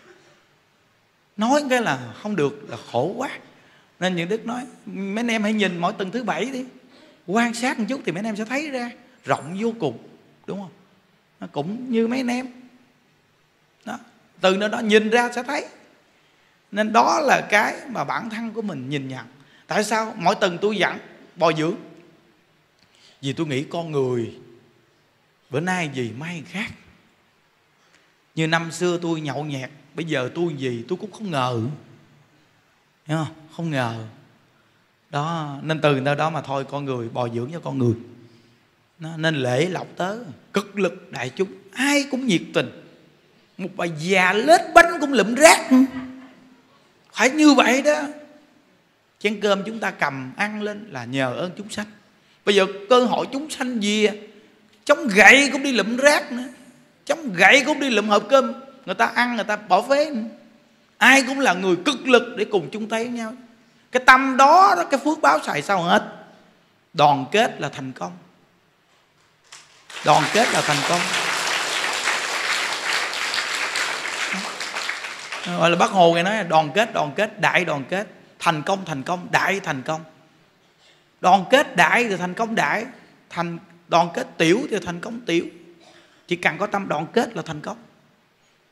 Speaker 1: Nói cái là không được là khổ quá. Nên những đức nói mấy anh em hãy nhìn mỗi tuần thứ bảy đi, quan sát một chút thì mấy anh em sẽ thấy ra rộng vô cùng. Đúng không? Nó cũng như mấy anh em đó. Từ nơi đó nhìn ra sẽ thấy. Nên đó là cái mà bản thân của mình nhìn nhận. Tại sao mỗi tuần tôi dặn bồi dưỡng? Vì tôi nghĩ con người bữa nay gì mai khác. Như năm xưa tôi nhậu nhẹt, bây giờ tôi gì tôi cũng không ngờ. Hiểu không? Không ngờ. Đó, nên từ nơi đó mà thôi con người bồi dưỡng cho con người. Nó, nên lễ lọc tớ, cực lực đại chúng, ai cũng nhiệt tình. Một bà già lết bánh cũng lụm rác. Phải như vậy đó. Chén cơm chúng ta cầm ăn lên là nhờ ơn chúng sanh. Bây giờ cơ hội chúng sanh gì à? Chống gậy cũng đi lụm rác nữa, chống gậy cũng đi lụm hộp cơm người ta ăn, người ta bỏ phế nữa. Ai cũng là người cực lực để cùng chung tay với nhau. Cái tâm đó, đó cái phước báo xài sao hết. Đoàn kết là thành công. Đoàn kết là thành công. Gọi là Bác Hồ ngày nói là đoàn kết, đoàn kết, đại đoàn kết. Thành công, thành công, đại thành công. Đoàn kết đại thì thành công đại. Thành đoàn kết tiểu thì thành công tiểu. Chỉ cần có tâm đoàn kết là thành công.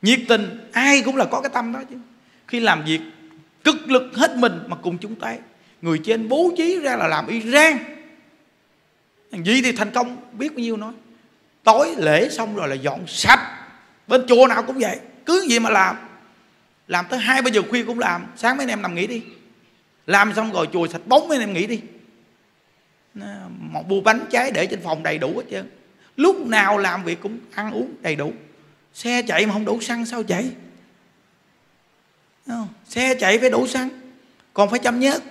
Speaker 1: nhiệt tình, ai cũng là có cái tâm đó chứ. Khi làm việc cực lực hết mình mà cùng chung tay, người trên bố trí ra là làm y rang. Vậy thì thành công biết bao nhiêu nói. Tối lễ xong rồi là dọn sạch, bên chùa nào cũng vậy, cứ gì mà làm. Làm tới hai ba giờ khuya cũng làm. Sáng mấy anh em nằm nghỉ đi, làm xong rồi chùa sạch bóng mấy anh em nghỉ đi. Một bu bánh trái để trên phòng đầy đủ hết trơn. Lúc nào làm việc cũng ăn uống đầy đủ. Xe chạy mà không đủ xăng sao chạy? Không? Xe chạy phải đủ xăng, còn phải chăm nhớt.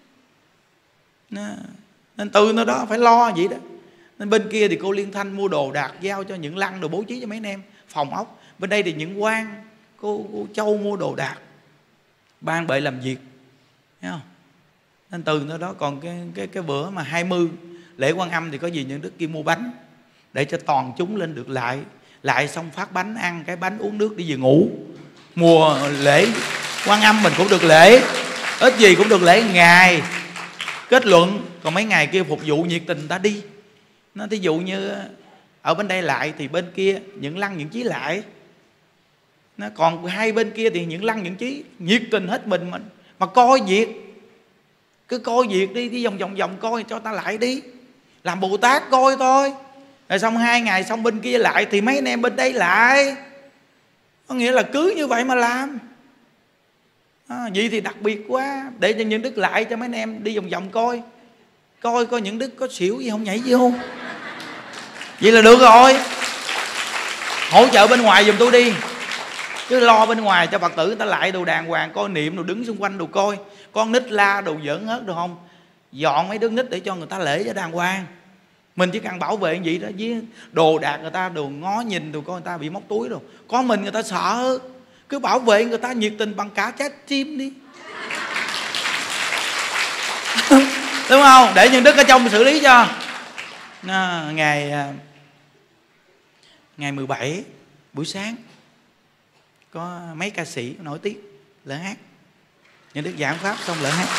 Speaker 1: Nên từ nơi đó phải lo vậy đó. Nên bên kia thì cô Liên Thanh mua đồ đạc giao cho những lăng đồ bố trí cho mấy anh em phòng ốc. Bên đây thì những quan cô, cô Châu mua đồ đạc ban bệ làm việc, thấy không? Nên từ nơi đó còn cái cái cái bữa mà hai mươi lễ Quan Âm thì có gì những đức kia mua bánh để cho toàn chúng lên được lại. Lại xong phát bánh ăn cái bánh, uống nước đi về ngủ. Mùa lễ Quan Âm mình cũng được lễ, ít gì cũng được lễ ngày. Kết luận còn mấy ngày kia phục vụ nhiệt tình ta đi. Nó thí dụ như ở bên đây lại thì bên kia những lăng những chí lại. Nó còn hai bên kia thì những lăng những chí nhiệt tình hết mình mình mà coi việc. Cứ coi việc đi, đi vòng vòng vòng coi cho ta lại đi. Làm Bồ Tát coi thôi. Rồi xong hai ngày xong bên kia lại thì mấy anh em bên đây lại. Có nghĩa là cứ như vậy mà làm. À, vậy thì đặc biệt quá. Để cho những đức lại cho mấy anh em đi vòng vòng coi. Coi coi những đức có xỉu gì không, nhảy gì không. Vậy là được rồi. Hỗ trợ bên ngoài giùm tôi đi. Chứ lo bên ngoài cho Phật tử người ta lại đồ đàng hoàng, coi niệm đồ đứng xung quanh đồ coi. Con nít la đồ giỡn hết được không? Dọn mấy đứa nít để cho người ta lễ cho đàng hoàng. Mình chỉ cần bảo vệ vậy đó. Với đồ đạc người ta đồ ngó nhìn đồ coi người ta bị móc túi rồi. Có mình người ta sợ. Cứ bảo vệ người ta nhiệt tình bằng cả trái tim đi. Đúng không? Để những đức ở trong xử lý cho. À, ngày Ngày mười bảy buổi sáng có mấy ca sĩ nổi tiếng lỡ hát. Những đức giảng pháp xong lỡ hát.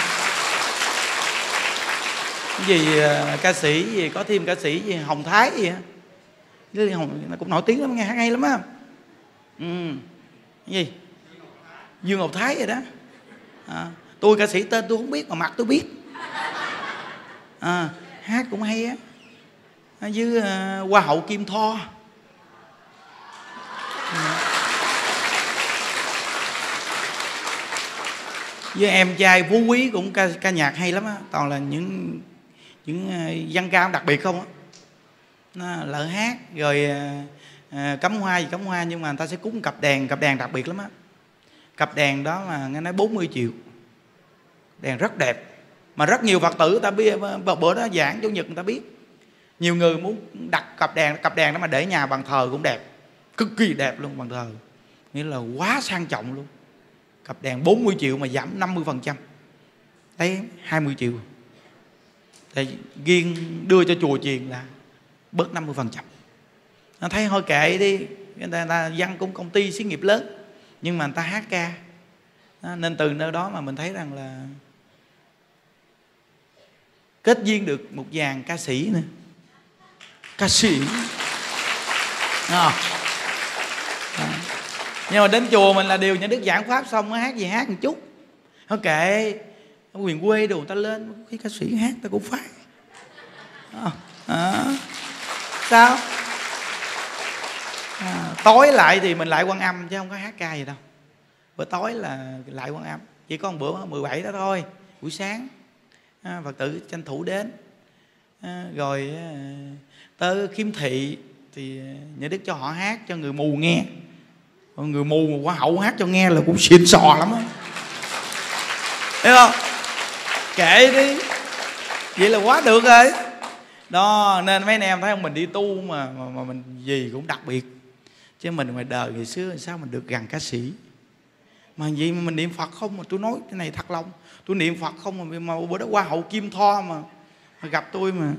Speaker 1: Cái gì ca sĩ gì, có thêm ca sĩ gì Hồng Thái gì á. Nó cũng nổi tiếng lắm, nghe hát hay lắm á. Ừ. Cái gì? Dương Ngọc Thái vậy đó. À, tôi ca sĩ tên tôi không biết mà mặt tôi biết. À, hát cũng hay á. Với uh, Hoa hậu Kim Tho. Ừ. Với em trai Phú Quý cũng ca, ca nhạc hay lắm á. Toàn là những những uh, văn ca đặc biệt không á. Nó lỡ hát rồi uh, cắm hoa gì cắm hoa, nhưng mà người ta sẽ cúng cặp đèn, cặp đèn đặc biệt lắm á. Cặp đèn đó mà nghe nói bốn mươi triệu. Đèn rất đẹp. Mà rất nhiều Phật tử người ta biết, bữa đó giảng Chủ nhật người ta biết. Nhiều người muốn đặt cặp đèn, cặp đèn đó mà để nhà bàn thờ cũng đẹp. Cực kỳ đẹp luôn bàn thờ. Nghĩa là quá sang trọng luôn. Cặp đèn bốn mươi triệu mà giảm năm mươi phần trăm. Đấy hai mươi triệu. Thì riêng đưa cho chùa chiền là bớt năm mươi phần trăm. Nó thấy thôi kệ đi. Người ta, người ta văn cũng công ty xí nghiệp lớn. Nhưng mà người ta hát ca. Đó, nên từ nơi đó mà mình thấy rằng là kết duyên được một dàn ca sĩ nữa. Ca sĩ à. À. Nhưng mà đến chùa mình là điều những đức giảng pháp xong mới hát gì hát một chút. Thôi kệ, quyền quê đồ ta lên, khi ca sĩ hát ta cũng phải à. À. Sao à, tối lại thì mình lại Quan Âm chứ không có hát ca gì đâu. Bữa tối là lại Quan Âm. Chỉ có một bữa mười bảy đó thôi. Buổi sáng à, Phật tử tranh thủ đến à, rồi à, tới khiếm thị thì nhà đức cho họ hát cho người mù nghe. Còn người mù mà Hoa hậu hát cho nghe là cũng xịn sò lắm á. Thấy không? Kệ đi. Vậy là quá được rồi. Đó, nên mấy anh em thấy không, mình đi tu mà, mà, mà mình gì cũng đặc biệt. Chứ mình ngoài đời ngày xưa sao mình được gần ca sĩ. Mà vậy mà mình niệm Phật không, mà tôi nói cái này thật lòng. Tôi niệm Phật không mà, mà bữa đó Hoa hậu Kim Tho mà, mà gặp tôi mà.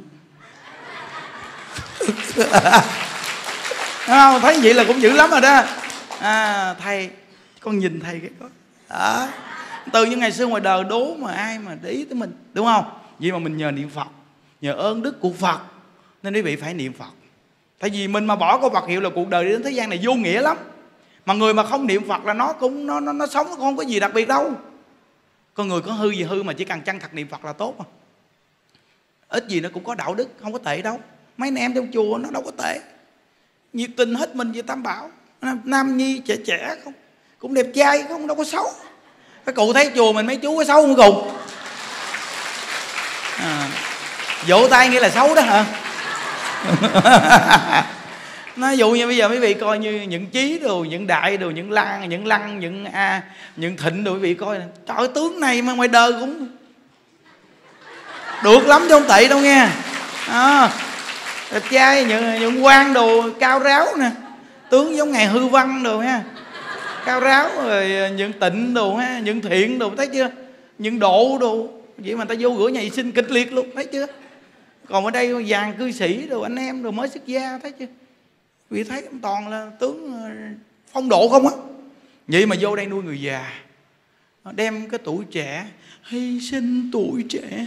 Speaker 1: Không, thấy vậy là cũng dữ lắm rồi đó. À, thầy, con nhìn thầy cái đó. À, từ những ngày xưa ngoài đời đố mà ai mà để ý tới mình, đúng không? Vậy mà mình nhờ niệm Phật, nhờ ơn đức của Phật, nên quý vị phải niệm Phật. Tại vì mình mà bỏ câu Phật hiệu là cuộc đời đi đến thế gian này vô nghĩa lắm. Mà người mà không niệm Phật là nó cũng nó nó, nó sống nó không có gì đặc biệt đâu. Con người có hư gì hư, mà chỉ cần chân thật niệm Phật là tốt mà. Ít gì nó cũng có đạo đức, không có tệ đâu. Mấy anh em trong chùa nó đâu có tệ, nhiệt tình hết mình về Tam Bảo. Nam nhi trẻ trẻ không, cũng đẹp trai không, đâu có xấu. Các cụ thấy chùa mình mấy chú có xấu không cụ? À, vỗ tay nghĩa là xấu đó hả? Nói dụ như bây giờ mấy vị coi như những Chí đồ, những Đại đồ, những Lan, những Lăng, những A, những Thịnh đồ, quý vị coi này. Trời ơi, tướng này mà ngoài đời cũng được lắm chứ không tệ đâu nghe. À, đẹp trai, những, những quan đồ cao ráo nè, tướng giống ngày Hư Văn đồ ha, cao ráo. Rồi những Tịnh đồ ha, những Thiện đồ, thấy chưa? Những Độ đồ, vậy mà ta vô rửa nhà vệ sinh kịch liệt luôn, thấy chưa? Còn ở đây vàng cư sĩ đồ, anh em đồ mới xuất gia, thấy chưa? Vì thấy toàn là tướng phong độ không á. Vậy mà vô đây nuôi người già, đem cái tuổi trẻ, hy sinh tuổi trẻ.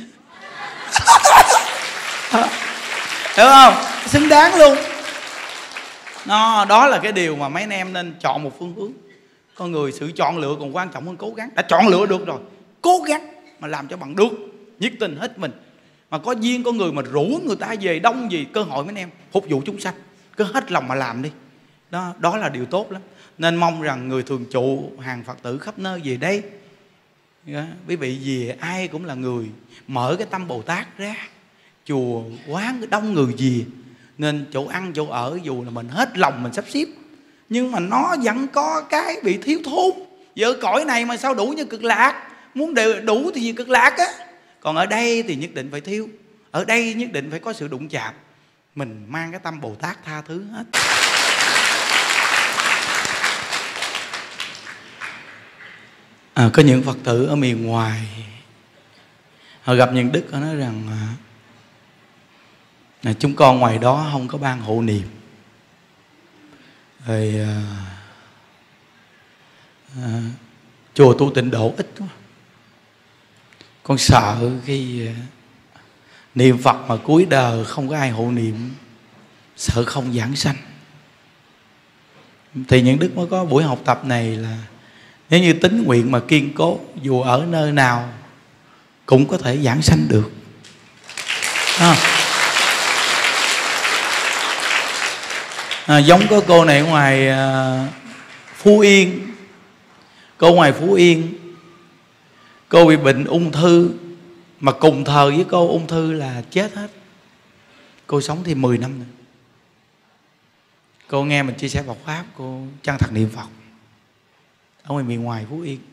Speaker 1: Hiểu không? Xứng đáng luôn. Nó, đó là cái điều mà mấy anh em nên chọn một phương hướng. Con người sự chọn lựa còn quan trọng hơn cố gắng. Đã chọn lựa được rồi, cố gắng mà làm cho bằng được, nhiệt tình hết mình. Mà có duyên con người mà rủ người ta về đông gì, cơ hội mấy anh em phục vụ chúng sanh, cứ hết lòng mà làm đi. Đó, đó là điều tốt lắm. Nên mong rằng người thường trụ, hàng Phật tử khắp nơi về đây. Quý vị về ai cũng là người mở cái tâm Bồ Tát ra. Chùa quán đông người về, nên chỗ ăn chỗ ở dù là mình hết lòng mình sắp xếp, nhưng mà nó vẫn có cái bị thiếu thốn. Giờ cõi này mà sao đủ như Cực Lạc. Muốn đủ thì gì Cực Lạc á. Còn ở đây thì nhất định phải thiếu. Ở đây nhất định phải có sự đụng chạm. Mình mang cái tâm Bồ Tát tha thứ hết. À, có những Phật tử ở miền ngoài, họ gặp những đức, họ nói rằng là chúng con ngoài đó không có ban hộ niệm. Rồi à, à, chùa tu Tịnh Độ ít quá. Con sợ khi à, niệm Phật mà cuối đời không có ai hộ niệm, sợ không giảng sanh. Thì những đức mới có buổi học tập này là nếu như tín nguyện mà kiên cố, dù ở nơi nào cũng có thể giảng sanh được. À, à, giống có cô này ở ngoài à, Phú Yên. Cô ngoài Phú Yên, cô bị bệnh ung thư, mà cùng thời với cô ung thư là chết hết. Cô sống thêm mười năm nữa. Cô nghe mình chia sẻ Phật Pháp, cô chân thật niệm Phật ở ngoài miền ngoài Phú Yên.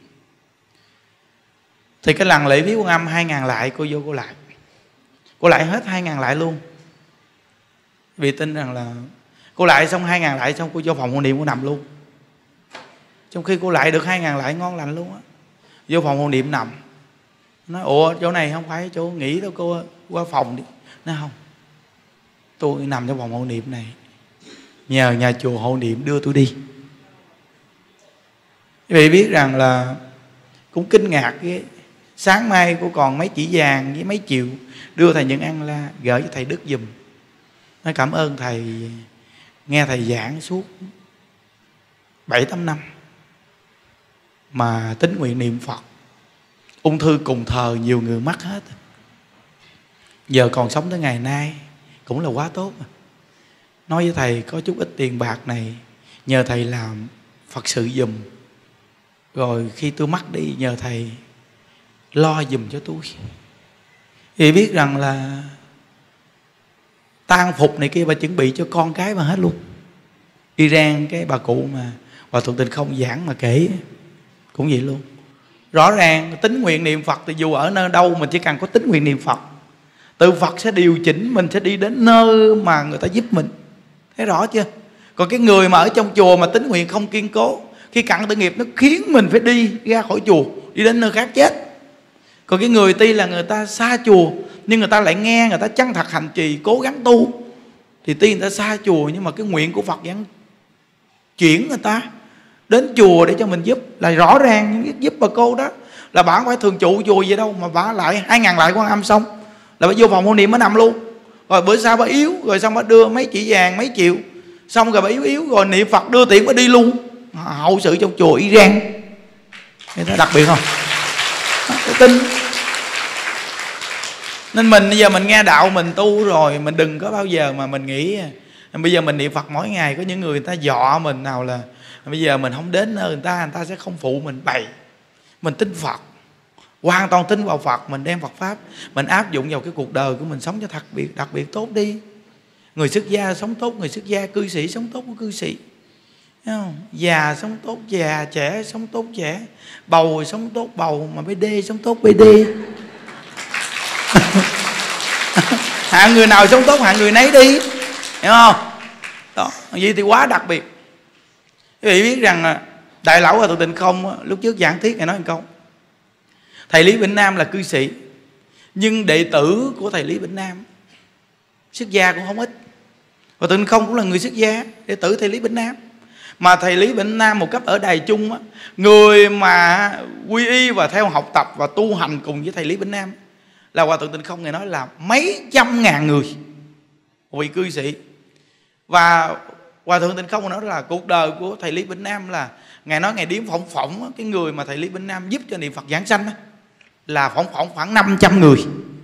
Speaker 1: Thì cái lần lễ viếng Quan Âm hai ngàn lại, cô vô cô lại. Cô lại hết hai ngàn lại luôn. Vì tin rằng là cô lại xong hai ngàn lại xong cô vô phòng hộ niệm cô nằm luôn. Trong khi cô lại được hai ngàn lại ngon lành luôn á. Vô phòng hộ niệm nằm. Nói ủa chỗ này không phải chỗ nghỉ đâu cô, qua phòng đi. Nói không, tôi nằm trong phòng hộ niệm này, nhờ nhà chùa hộ niệm đưa tôi đi. Quý vị biết rằng là cũng kinh ngạc cái sáng mai cô còn mấy chỉ vàng với mấy triệu đưa thầy Những Ăn La gửi cho thầy Đức giùm. Nói cảm ơn thầy, nghe thầy giảng suốt bảy tám năm mà tín nguyện niệm Phật, ung thư cùng thời nhiều người mắc hết, giờ còn sống tới ngày nay cũng là quá tốt. Nói với thầy có chút ít tiền bạc này, nhờ thầy làm Phật sự giùm, rồi khi tôi mắc đi nhờ thầy lo giùm cho tôi. Thì biết rằng là tang phục này kia bà chuẩn bị cho con cái mà hết luôn. Iran cái bà cụ mà Hòa Thượng Tịnh Không giảng mà kể cũng vậy luôn. Rõ ràng tín nguyện niệm Phật thì dù ở nơi đâu mình chỉ cần có tín nguyện niệm Phật, từ Phật sẽ điều chỉnh mình sẽ đi đến nơi mà người ta giúp mình. Thấy rõ chưa? Còn cái người mà ở trong chùa mà tín nguyện không kiên cố, khi cận tử nghiệp nó khiến mình phải đi ra khỏi chùa, đi đến nơi khác chết. Còn cái người tuy là người ta xa chùa, nhưng người ta lại nghe, người ta chân thật hành trì, cố gắng tu, thì tuy người ta xa chùa nhưng mà cái nguyện của Phật vẫn chuyển người ta đến chùa để cho mình giúp. Là rõ ràng những giúp bà cô đó là bà không phải thường trụ chùa gì đâu, mà bà lại hai ngàn lại Quan Âm xong là bà vô phòng hộ niệm mới nằm luôn. Rồi bữa sau bà yếu, rồi xong bà đưa mấy chỉ vàng mấy triệu, xong rồi bà yếu yếu rồi niệm Phật đưa tiền bà đi luôn. hậu sự trong chùa Iran. Người ta đặc biệt không? Tôi tin. Nên mình bây giờ mình nghe đạo mình tu rồi, mình đừng có bao giờ mà mình nghĩ bây giờ mình niệm Phật mỗi ngày, có những người người ta dọa mình nào là bây giờ mình không đến nơi người ta, người ta sẽ không phụ mình. Bậy. Mình tin Phật, hoàn toàn tin vào Phật, mình đem Phật Pháp mình áp dụng vào cái cuộc đời của mình, sống cho đặc biệt đặc biệt tốt đi. Người xuất gia sống tốt người xuất gia, cư sĩ sống tốt của cư sĩ, thấy không? Già sống tốt già, trẻ sống tốt trẻ, bầu sống tốt bầu, mà bê đê sống tốt bê đê. Hạng người nào sống tốt hạng người nấy đi, hiểu không? Đó, vậy thì quá đặc biệt. Quý vị biết rằng Đại Lão Hòa Thượng Tịnh Không lúc trước giảng thuyết Ngài nói một câu: thầy Lý Vĩnh Nam là cư sĩ, nhưng đệ tử của thầy Lý Vĩnh Nam xuất gia cũng không ít. Hòa Thượng Tịnh Không cũng là người xuất gia, đệ tử thầy Lý Vĩnh Nam. Mà thầy Lý Vĩnh Nam một cấp ở Đài Trung á, người mà quy y và theo học tập và tu hành cùng với thầy Lý Vĩnh Nam là Hòa Thượng Tịnh Không. Ngài nói là mấy trăm ngàn người, vị cư sĩ. Và Hòa Thượng Tịnh Không nói là cuộc đời của thầy Lý Vĩnh Nam là Ngài nói Ngài điếm phỏng phỏng cái người mà thầy Lý Vĩnh Nam giúp cho niệm Phật giảng sanh là phỏng phỏng khoảng năm trăm người.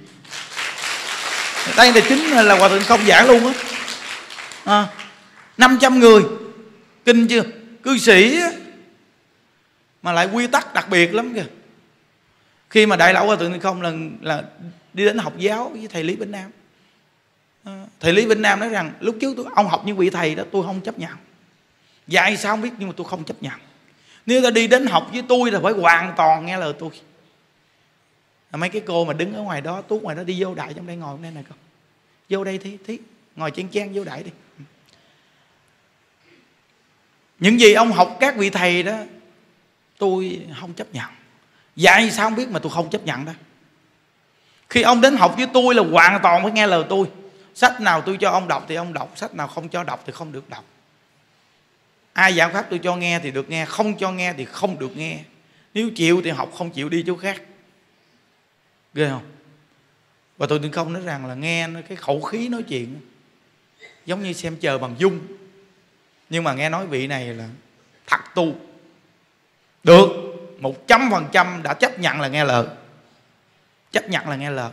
Speaker 1: Đây là chính là Hòa Thượng Không giảng luôn á, à, năm trăm người. Kinh chưa? Cư sĩ á, mà lại quy tắc đặc biệt lắm kìa. Khi mà Đại Lão Hòa Thượng Tịnh Không là, là đi đến học giáo với thầy Lý Vĩnh Nam, à, thầy Lý Vĩnh Nam nói rằng lúc trước tôi, ông học những vị thầy đó tôi không chấp nhận. Dạy sao không biết nhưng mà tôi không chấp nhận. Nếu ta đi đến học với tôi là phải hoàn toàn nghe lời tôi. Mấy cái cô mà đứng ở ngoài đó, tuốt ngoài đó, đi vô đại trong đây, ngồi trong đây này con. Vô đây thí, thí ngồi chen chen vô đại đi. Những gì ông học các vị thầy đó tôi không chấp nhận. Dạy sao không biết mà tôi không chấp nhận đó. Khi ông đến học với tôi là hoàn toàn phải nghe lời tôi. Sách nào tôi cho ông đọc thì ông đọc, sách nào không cho đọc thì không được đọc. Ai giảng pháp tôi cho nghe thì được nghe, không cho nghe thì không được nghe. Nếu chịu thì học, không chịu đi chỗ khác. Ghê không? Và tôi Tịnh Không nói rằng là nghe cái khẩu khí nói chuyện giống như xem chờ bằng dung. Nhưng mà nghe nói vị này là thật tu được, một trăm phần trăm đã chấp nhận là nghe lời. Chấp nhận là nghe lời.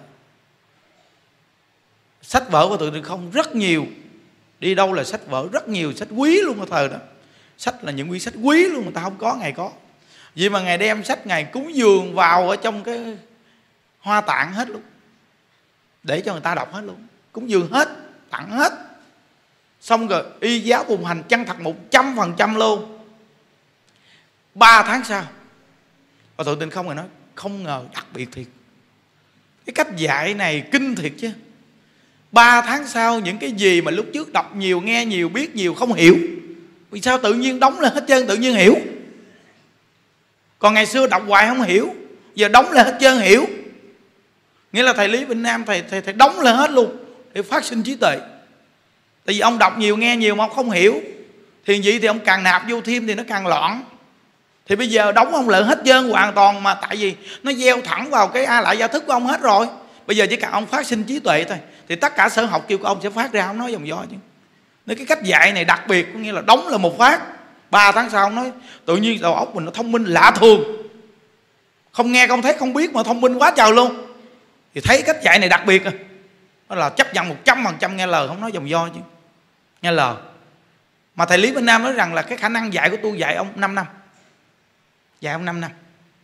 Speaker 1: Sách vở của tôi Tịnh Không rất nhiều. Đi đâu là sách vở rất nhiều, sách quý luôn ở thời đó. Sách là những quyển sách quý luôn, người ta không có, Ngài có. Vì mà Ngài đem sách Ngài cúng dường vào ở trong cái hoa tạng hết luôn, để cho người ta đọc hết luôn. Cúng dường hết, tặng hết. Xong rồi y giáo phụng hành chân thật một trăm phần trăm luôn. Ba tháng sau Hòa Thượng Tịnh Không Ngài nói không ngờ đặc biệt thiệt. Cái cách dạy này kinh thiệt chứ. Ba tháng sau những cái gì mà lúc trước đọc nhiều, nghe nhiều, biết nhiều không hiểu, vì sao tự nhiên đóng lên hết trơn, tự nhiên hiểu. Còn ngày xưa đọc hoài không hiểu, giờ đóng lên hết trơn hiểu. Nghĩa là thầy Lý Vĩnh Nam thầy, thầy, thầy đóng lên hết luôn để phát sinh trí tuệ. Tại vì ông đọc nhiều, nghe nhiều mà ông không hiểu, thì vậy thì ông càng nạp vô thêm thì nó càng loạn. Thì bây giờ đóng ông lại hết trơn hoàn toàn. Mà tại vì nó gieo thẳng vào cái A Lại Gia Thức của ông hết rồi. Bây giờ chỉ cần ông phát sinh trí tuệ thôi thì tất cả sở học kêu của ông sẽ phát ra, không nói dòng do chứ. Nếu cái cách dạy này đặc biệt, có nghĩa là đóng là một phát. Ba tháng sau ông nói tự nhiên đầu óc mình nó thông minh lạ thường. Không nghe không thấy không biết mà thông minh quá trời luôn. Thì thấy cách dạy này đặc biệt à. Đó là chấp nhận một trăm phần trăm nghe lời, không nói dòng do chứ. Nghe lời. Mà thầy Lý Vĩnh Nam nói rằng là cái khả năng dạy của tôi dạy ông năm năm. Dạy ông năm năm.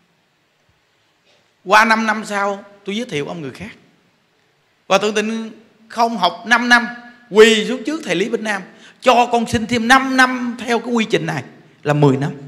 Speaker 1: Qua năm năm sau tôi giới thiệu ông người khác. Và Thượng Tịnh Không học năm năm, quỳ xuống trước thầy Lý Vĩnh Nam, cho con xin thêm năm năm theo cái quy trình này là mười năm.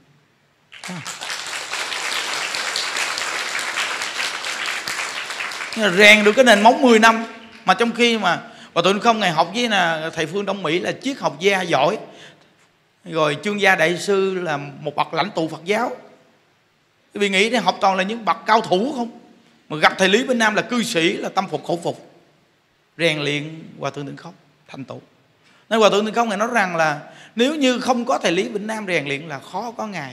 Speaker 1: Rèn được cái nền móng mười năm. Mà trong khi mà Hòa Thượng Không Ngài học với là thầy Phương Đông Mỹ là triết học gia giỏi, rồi Chương Gia Đại Sư là một bậc lãnh tụ Phật giáo. Vì nghĩ học toàn là những bậc cao thủ không. Mà gặp thầy Lý Vĩnh Nam là cư sĩ, là tâm phục khẩu phục, rèn luyện Hòa Thượng Tịnh Không thành tựu. Nên Hòa Thượng Tịnh Không Ngài nói rằng là nếu như không có thầy Lý Vĩnh Nam rèn luyện là khó có Ngài.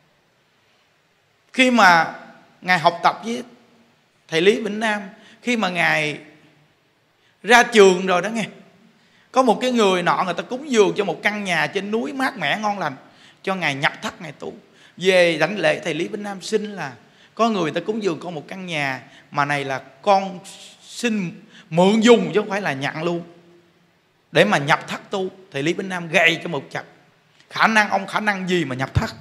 Speaker 1: Khi mà Ngài học tập với thầy Lý Vĩnh Nam, khi mà Ngài ra trường rồi đó nghe, có một cái người nọ người ta cúng dường cho một căn nhà trên núi mát mẻ ngon lành. cho Ngài nhập thất Ngài tu. Về đảnh lễ thầy Lý Vĩnh Nam xin là có người ta cúng dường con một căn nhà, mà này là con xin mượn dùng chứ không phải là nhận luôn, để mà nhập thất tu. Thầy Lý Vĩnh Nam gầy cho một chặt. Khả năng ông khả năng gì mà nhập thất?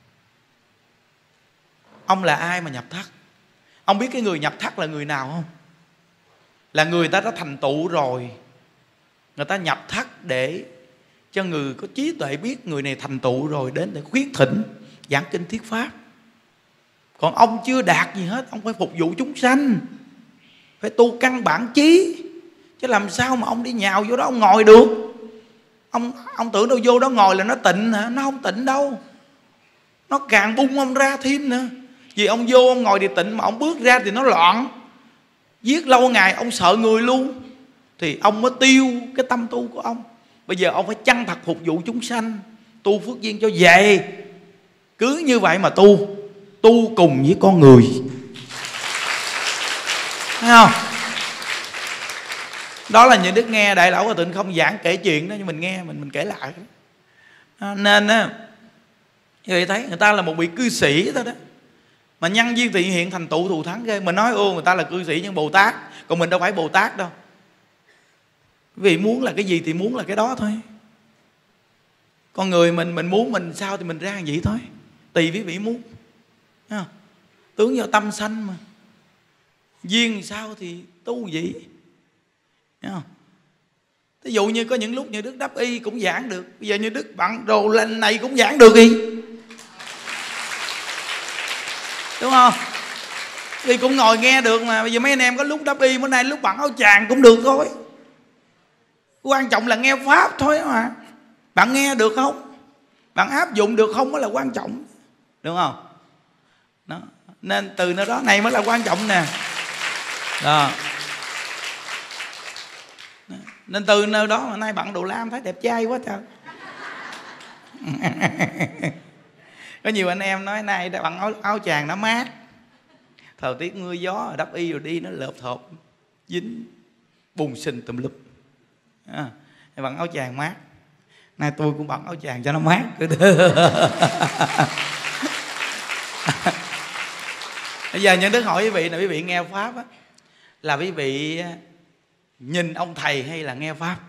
Speaker 1: Ông là ai mà nhập thất? Ông biết cái người nhập thất là người nào không? Là người ta đã thành tựu rồi, người ta nhập thất để cho người có trí tuệ biết người này thành tựu rồi đến để khuyến thỉnh giảng kinh thuyết pháp. Còn ông chưa đạt gì hết, ông phải phục vụ chúng sanh, phải tu căn bản trí. Chứ làm sao mà ông đi nhào vô đó ông ngồi được? Ông ông tưởng đâu vô đó ngồi là nó tịnh hả? Nó không tịnh đâu, nó càng bung ông ra thêm nữa. Vì ông vô ông ngồi thì tịnh, mà ông bước ra thì nó loạn. Giết lâu ngày ông sợ người luôn, thì ông mới tiêu cái tâm tu của ông. Bây giờ ông phải chân thật phục vụ chúng sanh, tu phước duyên cho về. Cứ như vậy mà tu, tu cùng với con người, thấy không? Đó là những đức nghe Đại Lão Hòa Thượng không giảng kể chuyện đó, nhưng mình nghe mình mình kể lại đó. Nên á, người thấy người ta là một vị cư sĩ thôi đó, mà nhân duyên thị hiện thành tựu thù thắng ghê. Mình nói ô người ta là cư sĩ nhưng Bồ Tát, còn mình đâu phải Bồ Tát đâu. Vì muốn là cái gì thì muốn là cái đó thôi. Con người mình mình muốn mình sao thì mình ra vậy thôi, tùy quý vị muốn. Thấy không? Tướng do tâm sanh mà, duyên sao thì tu vậy. Thấy không? Ví dụ như có những lúc như Đức Đắp Y cũng giảng được, bây giờ như Đức bận đồ lên này cũng giảng được gì, đúng không? Vì cũng ngồi nghe được mà. Bây giờ mấy anh em có lúc Đắp Y, bữa nay lúc bận áo chàng cũng được thôi. Quan trọng là nghe pháp thôi mà. Bạn nghe được không, bạn áp dụng được không mới là quan trọng, đúng không? Đó. Nên từ nơi đó này mới là quan trọng nè. Đó. Nên từ nơi đó mà nay bận đồ lam thấy đẹp trai quá trời. Có nhiều anh em nói nay đã bận áo, áo chàng nó mát, thời tiết mưa gió Đắp Y rồi đi nó lợp thộp dính bùn xình tùm lum. À, bận áo chàng mát. Nay tôi cũng bận áo chàng cho nó mát. Bây giờ những đức hỏi quý vị là quý vị nghe pháp á, là quý vị nhìn ông thầy hay là nghe pháp?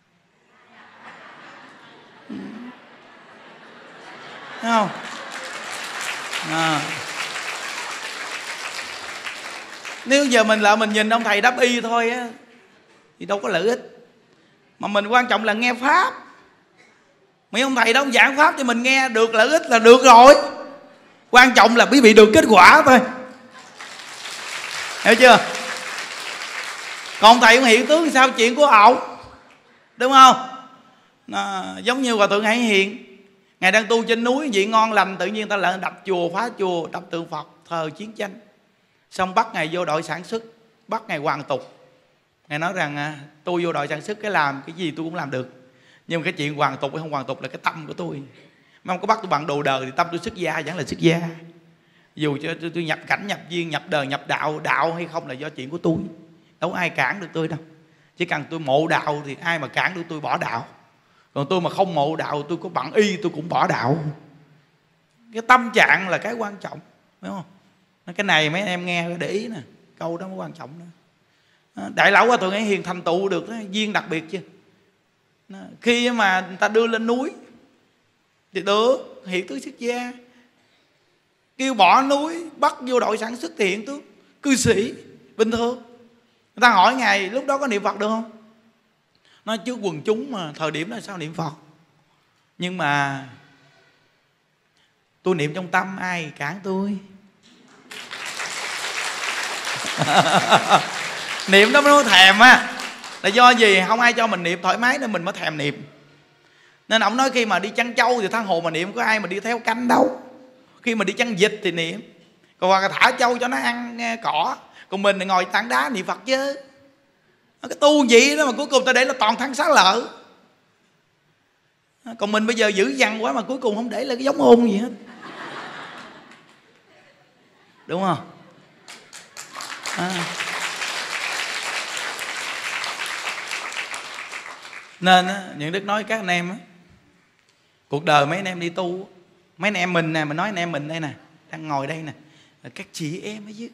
Speaker 1: Thấy không? À. Nếu giờ mình là mình nhìn ông thầy Đắp Y thôi á thì đâu có lợi ích. Mà mình quan trọng là nghe pháp. Mấy ông thầy đó ông giảng pháp cho mình nghe được lợi ích là được rồi. Quan trọng là quý vị được kết quả thôi. Hiểu chưa? Còn thầy cũng hiện tướng sao chuyện của ổng, đúng không? Nó giống như Hòa Thượng Hải Hiền, Ngài đang tu trên núi vị ngon lành, tự nhiên ta lại đập chùa, phá chùa, đập tượng Phật, thờ chiến tranh. Xong bắt Ngài vô đội sản xuất, bắt Ngài hoàn tục. Ngài nói rằng tôi vô đội sản xuất cái làm cái gì tôi cũng làm được, nhưng mà cái chuyện hoàn tục hay không hoàn tục là cái tâm của tôi. Mà không có bắt tôi bằng đồ đời thì tâm tôi xuất gia vẫn là xuất gia. Dù cho tôi, tôi nhập cảnh, nhập duyên, nhập đời, nhập đạo, đạo hay không là do chuyện của tôi. Đâu ai cản được tôi đâu. Chỉ cần tôi mộ đạo thì ai mà cản được tôi bỏ đạo. Còn tôi mà không mộ đạo, tôi có bằng y tôi cũng bỏ đạo. Cái tâm trạng là cái quan trọng, đúng không? Cái này mấy em nghe để ý nè, câu đó mới quan trọng nữa. Đại Lão Hòa Thượng Hải Hiền thành tựu được đó, duyên đặc biệt chứ. Khi mà người ta đưa lên núi thì được hiện tướng xuất gia, kêu bỏ núi bắt vô đội sản xuất thì hiện tướng cư sĩ bình thường. Người ta hỏi Ngài lúc đó có niệm Phật được không? Nói trước quần chúng mà thời điểm đó sao niệm Phật. Nhưng mà tôi niệm trong tâm, ai cản tôi. Niệm đó mới thèm á. Là do gì? Không ai cho mình niệm thoải mái nên mình mới thèm niệm. Nên ông nói khi mà đi chăn trâu thì tha hồ mà niệm, có ai mà đi theo canh đâu. Khi mà đi chăn vịt thì niệm, còn hoặc là thả trâu cho nó ăn cỏ. Còn mình thì ngồi tảng đá niệm Phật chứ. Cái tu vậy đó mà cuối cùng ta để là toàn thân xá lợi. Còn mình bây giờ dữ dằn quá mà cuối cùng không để là cái giống ôn gì hết, đúng không? À. Nên á, những đức nói các anh em á, cuộc đời mấy anh em đi tu Mấy anh em mình nè, mình nói anh em mình đây nè, đang ngồi đây nè, là các chị em ở dưới.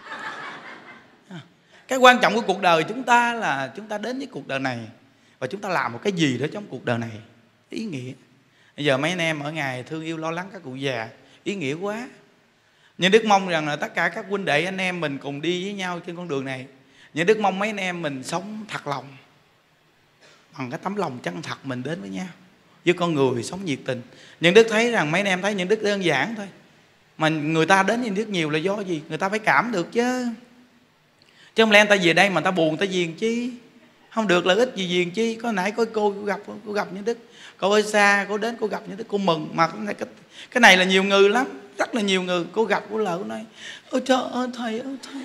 Speaker 1: Cái quan trọng của cuộc đời chúng ta là chúng ta đến với cuộc đời này và chúng ta làm một cái gì đó trong cuộc đời này ý nghĩa. Bây giờ mấy anh em ở ngày thương yêu lo lắng các cụ già, ý nghĩa quá. Nhưng Đức mong rằng là tất cả các huynh đệ anh em mình cùng đi với nhau trên con đường này. Nhưng Đức mong mấy anh em mình sống thật lòng, bằng cái tấm lòng chân thật mình đến với nhau, với con người sống nhiệt tình. Nhưng Đức thấy rằng mấy anh em thấy những Đức đơn giản thôi, mà người ta đến với Đức nhiều là do gì? Người ta phải cảm được chứ. Chứ không lẽ người ta về đây mà người ta buồn, người ta viền chi? Không được là ít gì viền chi. Có nãy có cô, cô gặp cô gặp những Đức, cô ở xa cô đến cô gặp những Đức cô mừng. Mà cái này, cái, cái này là nhiều người lắm, rất là nhiều người. Cô gặp cô lỡ nói ôi trời ơi thầy ơi thầy,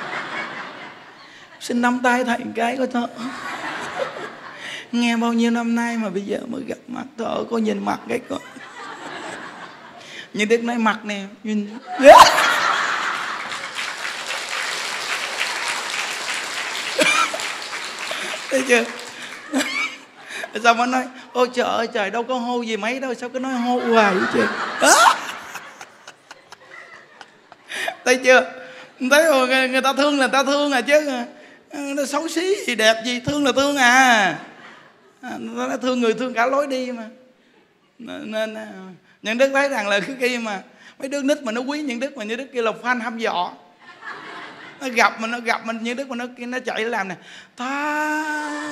Speaker 1: xin nắm tay thầy một cái coi thơ. Nghe bao nhiêu năm nay mà bây giờ mới gặp mặt, thợ cô nhìn mặt cái coi. Như Đức nói mặt nè, nhìn. Thấy chưa? Sao mà nói ôi trời ơi trời, đâu có hô gì mấy đâu, sao cứ nói hô hoài vậy trời. Thấy chưa? Thấy rồi, người ta thương là người ta thương à chứ. Nó xấu xí gì đẹp gì, thương là thương à. Nó thương người thương cả lối đi mà. Nên những Đức thấy rằng là cái khi mà mấy đứa nít mà nó quý những Đức, mà những Đức kia là fan hăm dọ. Nó gặp mình, nó gặp mình như Đức mà nó nó chạy làm nè, ta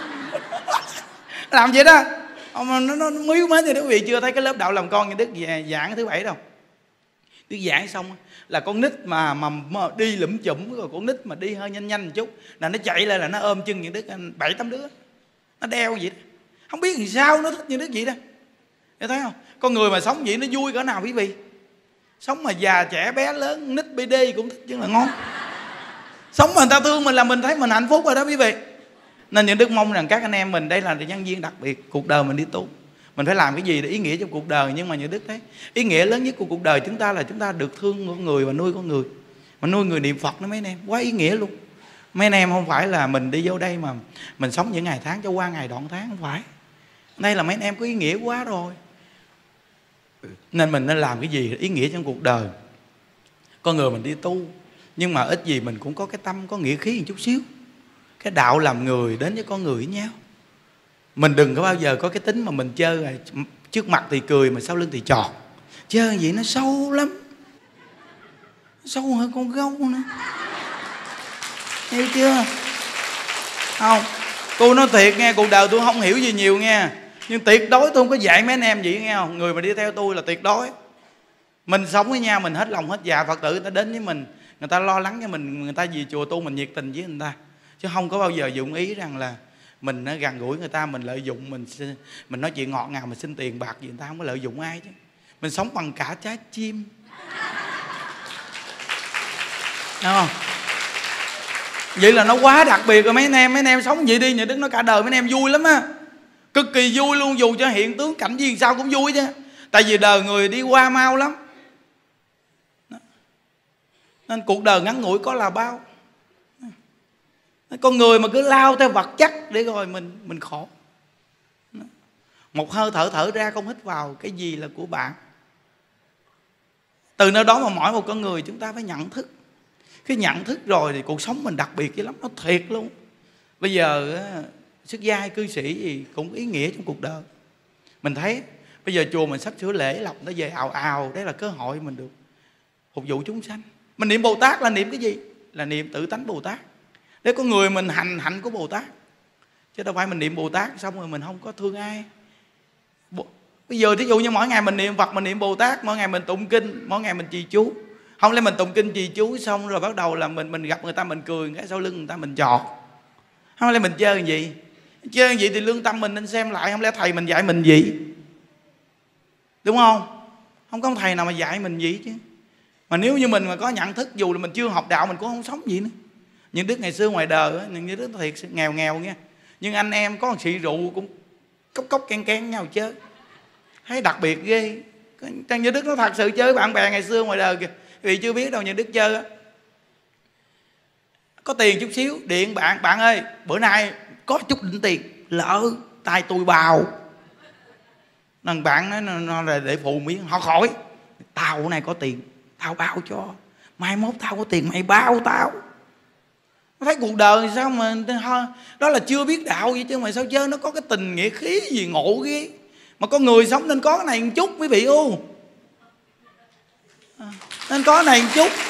Speaker 1: làm vậy đó. Mà nó nó miếu mến. Thì quý vị chưa thấy cái lớp đạo làm con như Đức giảng thứ bảy đâu. Đức giảng xong là con nít mà mà, mà đi lụm chụm, rồi con nít mà đi hơi nhanh nhanh một chút là nó chạy lên là nó ôm chân như Đức bảy tám đứa, nó đeo vậy đó. Không biết làm sao nó thích như Đức vậy đó. Thấy không? Con người mà sống vậy nó vui cỡ nào quý vị. Sống mà già trẻ bé lớn nít bê đê cũng thích chứ là ngon. Sống mà người ta thương mình là mình thấy mình hạnh phúc rồi đó quý vị. Nên những Đức mong rằng các anh em mình đây là nhân viên đặc biệt. Cuộc đời mình đi tu, mình phải làm cái gì để ý nghĩa trong cuộc đời. Nhưng mà những Đức thấy ý nghĩa lớn nhất của cuộc đời chúng ta là chúng ta được thương con người và nuôi con người. Mà nuôi người niệm Phật đó mấy anh em, quá ý nghĩa luôn. Mấy anh em không phải là mình đi vô đây mà mình sống những ngày tháng cho qua ngày đoạn tháng, không phải. Đây là mấy anh em có ý nghĩa quá rồi. Nên mình nên làm cái gì ý nghĩa trong cuộc đời. Con người mình đi tu, nhưng mà ít gì mình cũng có cái tâm, có nghĩa khí một chút xíu. Cái đạo làm người đến với con người với nhau. Mình đừng có bao giờ có cái tính mà mình chơi rồi trước mặt thì cười mà sau lưng thì trọt. Chơi vậy nó sâu lắm, sâu hơn con gấu nữa. Hiểu chưa? Không, tôi nói thiệt nghe, cuộc đời tôi không hiểu gì nhiều nghe, nhưng tuyệt đối tôi không có dạy mấy anh em vậy nghe không. Người mà đi theo tôi là tuyệt đối. Mình sống với nhau mình hết lòng hết dạ. Phật tử người ta đến với mình, người ta lo lắng cho mình, người ta về chùa tu mình nhiệt tình với người ta. Chứ không có bao giờ dụng ý rằng là mình gần gũi người ta, mình lợi dụng, mình mình nói chuyện ngọt ngào, mình xin tiền bạc gì. Người ta không có lợi dụng ai chứ. Mình sống bằng cả trái tim, đúng không? Vậy là nó quá đặc biệt rồi mấy anh em. Mấy anh em sống vậy đi, Nhà Đức nói cả đời mấy anh em vui lắm á. Cực kỳ vui luôn, dù cho hiện tướng cảnh gì sao cũng vui chứ. Tại vì đời người đi qua mau lắm. Nên cuộc đời ngắn ngủi có là bao. Con người mà cứ lao theo vật chất để rồi mình mình khổ. Một hơi thở thở ra không hít vào, cái gì là của bạn. Từ nơi đó mà mỗi một con người chúng ta phải nhận thức. Khi nhận thức rồi thì cuộc sống mình đặc biệt dữ lắm, nó thiệt luôn. Bây giờ xuất gia cư sĩ gì cũng ý nghĩa trong cuộc đời. Mình thấy bây giờ chùa mình sắp sửa lễ lộc nó về ào ào. Đấy là cơ hội mình được phục vụ chúng sanh. Mình niệm Bồ Tát là niệm cái gì? Là niệm tự tánh Bồ Tát. Để con người mình hành hạnh của Bồ Tát. Chứ đâu phải mình niệm Bồ Tát xong rồi mình không có thương ai. Bây giờ thí dụ như mỗi ngày mình niệm Phật, mình niệm Bồ Tát, mỗi ngày mình tụng kinh, mỗi ngày mình trì chú. Không lẽ mình tụng kinh trì chú xong rồi bắt đầu là mình mình gặp người ta mình cười, cái sau lưng người ta mình chọt. Không lẽ mình chơi làm gì? Chơi làm gì thì lương tâm mình nên xem lại. Không lẽ thầy mình dạy mình gì? Đúng không? Không có thầy nào mà dạy mình gì chứ. Mà nếu như mình mà có nhận thức, dù là mình chưa học đạo mình cũng không sống gì nữa. Những Đức ngày xưa ngoài đời, những Đức thiệt nghèo nghèo nha. Nhưng anh em có một xị rượu cũng cốc cốc ken ken nhau chơi. Thấy đặc biệt ghê. Trang Như Đức nó thật sự chơi với bạn bè ngày xưa ngoài đời kìa. Vì chưa biết đâu Như Đức chơi á. Có tiền chút xíu, điện bạn, bạn ơi, bữa nay có chút đỉnh tiền, lỡ tay tôi bào. Thằng bạn nói nó, nó là để phụ miếng. Họ khỏi, tao này có tiền tao bao cho, mai mốt tao có tiền mày bao tao. Nó thấy cuộc đời sao mà đó là chưa biết đạo vậy chứ mà sao chơi. Nó có cái tình nghĩa khí gì ngộ ghê. Mà con người sống nên có cái này một chút quý vị u, nên có cái này một chút,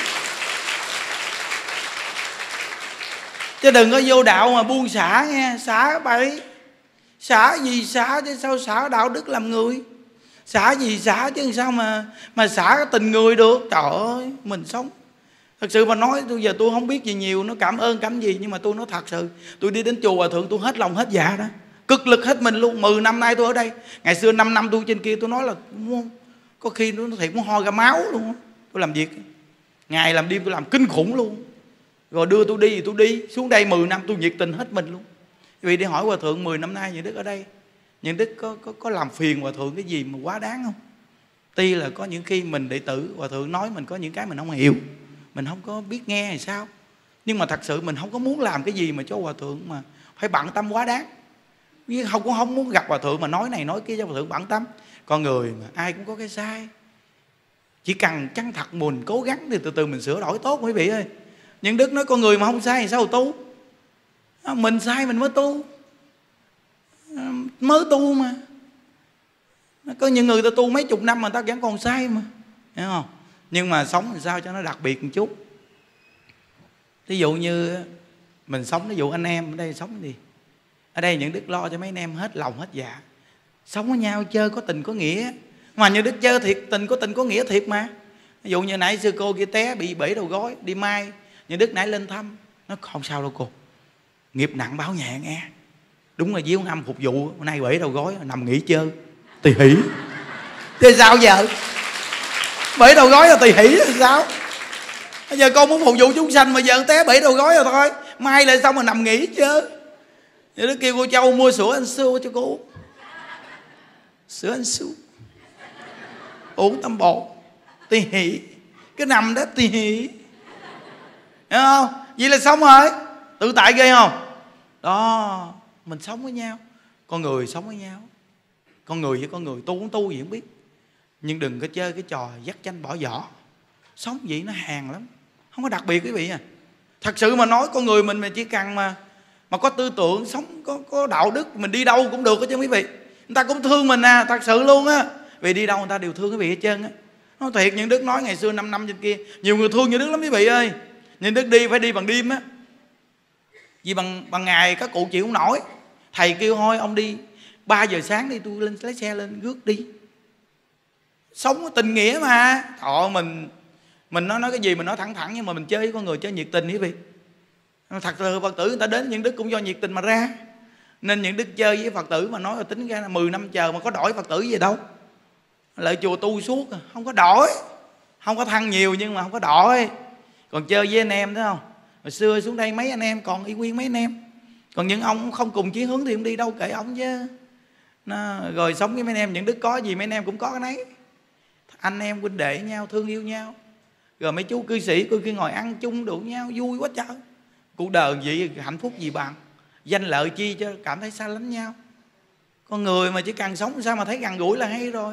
Speaker 1: chứ đừng có vô đạo mà buông xả nghe. Xả bậy, xả gì xả chứ sao xả đạo đức làm người. Xả gì xả chứ sao mà mà xả cái tình người được. Trời ơi, mình sống thật sự mà nói, tôi giờ tôi không biết gì nhiều, nó cảm ơn cảm gì, nhưng mà tôi nói thật sự, tôi đi đến chùa Hòa Thượng tôi hết lòng hết dạ đó, cực lực hết mình luôn. Mười năm nay tôi ở đây, ngày xưa năm năm tôi trên kia, tôi nói là có khi nó thiệt muốn ho ra máu luôn. Tôi làm việc ngày làm đêm, tôi làm kinh khủng luôn. Rồi đưa tôi đi thì tôi đi, xuống đây mười năm tôi nhiệt tình hết mình luôn. Vì đi hỏi Hòa Thượng mười năm nay Những Đức ở đây, Những Đức có, có, có làm phiền Hòa Thượng cái gì mà quá đáng không? Tuy là có những khi mình đệ tử Hòa Thượng nói mình có những cái mình không hiểu, mình không có biết nghe hay sao, nhưng mà thật sự mình không có muốn làm cái gì mà cho Hòa Thượng mà phải bận tâm quá đáng. Nhưng không có không muốn gặp Hòa Thượng mà nói này nói kia cho Hòa Thượng bận tâm. Con người mà ai cũng có cái sai, chỉ cần chăng thật mình cố gắng thì từ từ mình sửa đổi tốt quý vị ơi. Những Đức nói con người mà không sai thì sao tu? Mình sai mình mới tu, mới tu mà. Có những người ta tu mấy chục năm mà ta vẫn còn sai mà, hiểu không? Nhưng mà sống làm sao cho nó đặc biệt một chút. Ví dụ như mình sống, ví dụ anh em ở đây sống gì, ở đây Những Đức lo cho mấy anh em hết lòng hết dạ, sống với nhau chơi có tình có nghĩa. Mà Những Đức chơi thiệt tình có tình có nghĩa thiệt mà. Ví dụ như nãy sư cô kia té bị bể đầu gối đi mai, Những Đức nãy lên thăm, nó không sao đâu cô, nghiệp nặng báo nhẹ nghe. Đúng là với ông Âm phục vụ, hôm nay bể đầu gối nằm nghỉ chơi, tỳ hỷ. Thế sao giờ? Bể đầu gối là tỳ hỷ là sao? Bây giờ con muốn phục vụ chúng sanh mà giờ té bể đầu gối rồi thôi, mai lại xong mà nằm nghỉ chứ. Vậy đó kêu cô Châu mua sữa anh su cho cô uống. Sữa anh su uống tăm bột, tỳ hỷ, cái nằm đó tỳ hỷ, hiểu không? Vậy là xong rồi, tự tại ghê không? Đó, mình sống với nhau, con người sống với nhau, con người với con người, tu cũng tu gì không biết. Nhưng đừng có chơi cái trò dắt chanh bỏ vỏ. Sống vậy nó hàn lắm, không có đặc biệt quý vị à. Thật sự mà nói, con người mình mà chỉ cần mà mà có tư tưởng, sống có, có đạo đức, mình đi đâu cũng được hết chứ quý vị. Người ta cũng thương mình à, thật sự luôn á. Vì đi đâu người ta đều thương quý vị hết trơn á. Nói thiệt, Những Đức nói ngày xưa năm năm trên kia, nhiều người thương Những Đức lắm quý vị ơi. Những Đức đi phải đi bằng đêm á, vì bằng bằng ngày các cụ chịu không nổi. Thầy kêu thôi ông đi ba giờ sáng đi, tôi lên lấy xe lên rước đi. Sống tình nghĩa mà. Thọ mình mình nói nói cái gì mình nói thẳng thẳng, nhưng mà mình chơi với con người chơi nhiệt tình quý vị. Thật sự Phật tử người ta đến Những Đức cũng do nhiệt tình mà ra. Nên Những Đức chơi với Phật tử mà nói là tính ra là mười năm chờ mà có đổi Phật tử gì đâu. Lại chùa tu suốt không có đổi, không có thăng nhiều nhưng mà không có đổi. Còn chơi với anh em thấy không, hồi xưa xuống đây mấy anh em còn y nguyên mấy anh em. Còn những ông không cùng chí hướng thì không đi đâu kệ ông chứ. Nó, rồi sống với mấy anh em Những Đức có gì mấy anh em cũng có cái nấy. Anh em huynh đệ nhau, thương yêu nhau. Rồi mấy chú cư sĩ cư khi ngồi ăn chung đủ nhau, vui quá trời. Cuộc đời gì hạnh phúc gì bằng. Danh lợi chi cho cảm thấy xa lánh nhau. Con người mà chỉ cần sống sao mà thấy gần gũi là hay rồi.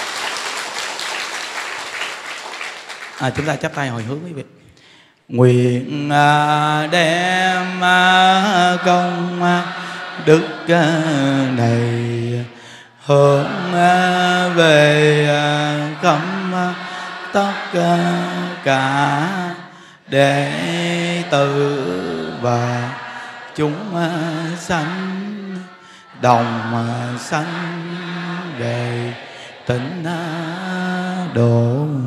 Speaker 1: À, chúng ta chắp tay hồi hướng quý vị. Nguyện đem công đức này hướng về khắp tất cả đệ tử và chúng sanh, đồng sanh về tịnh độ.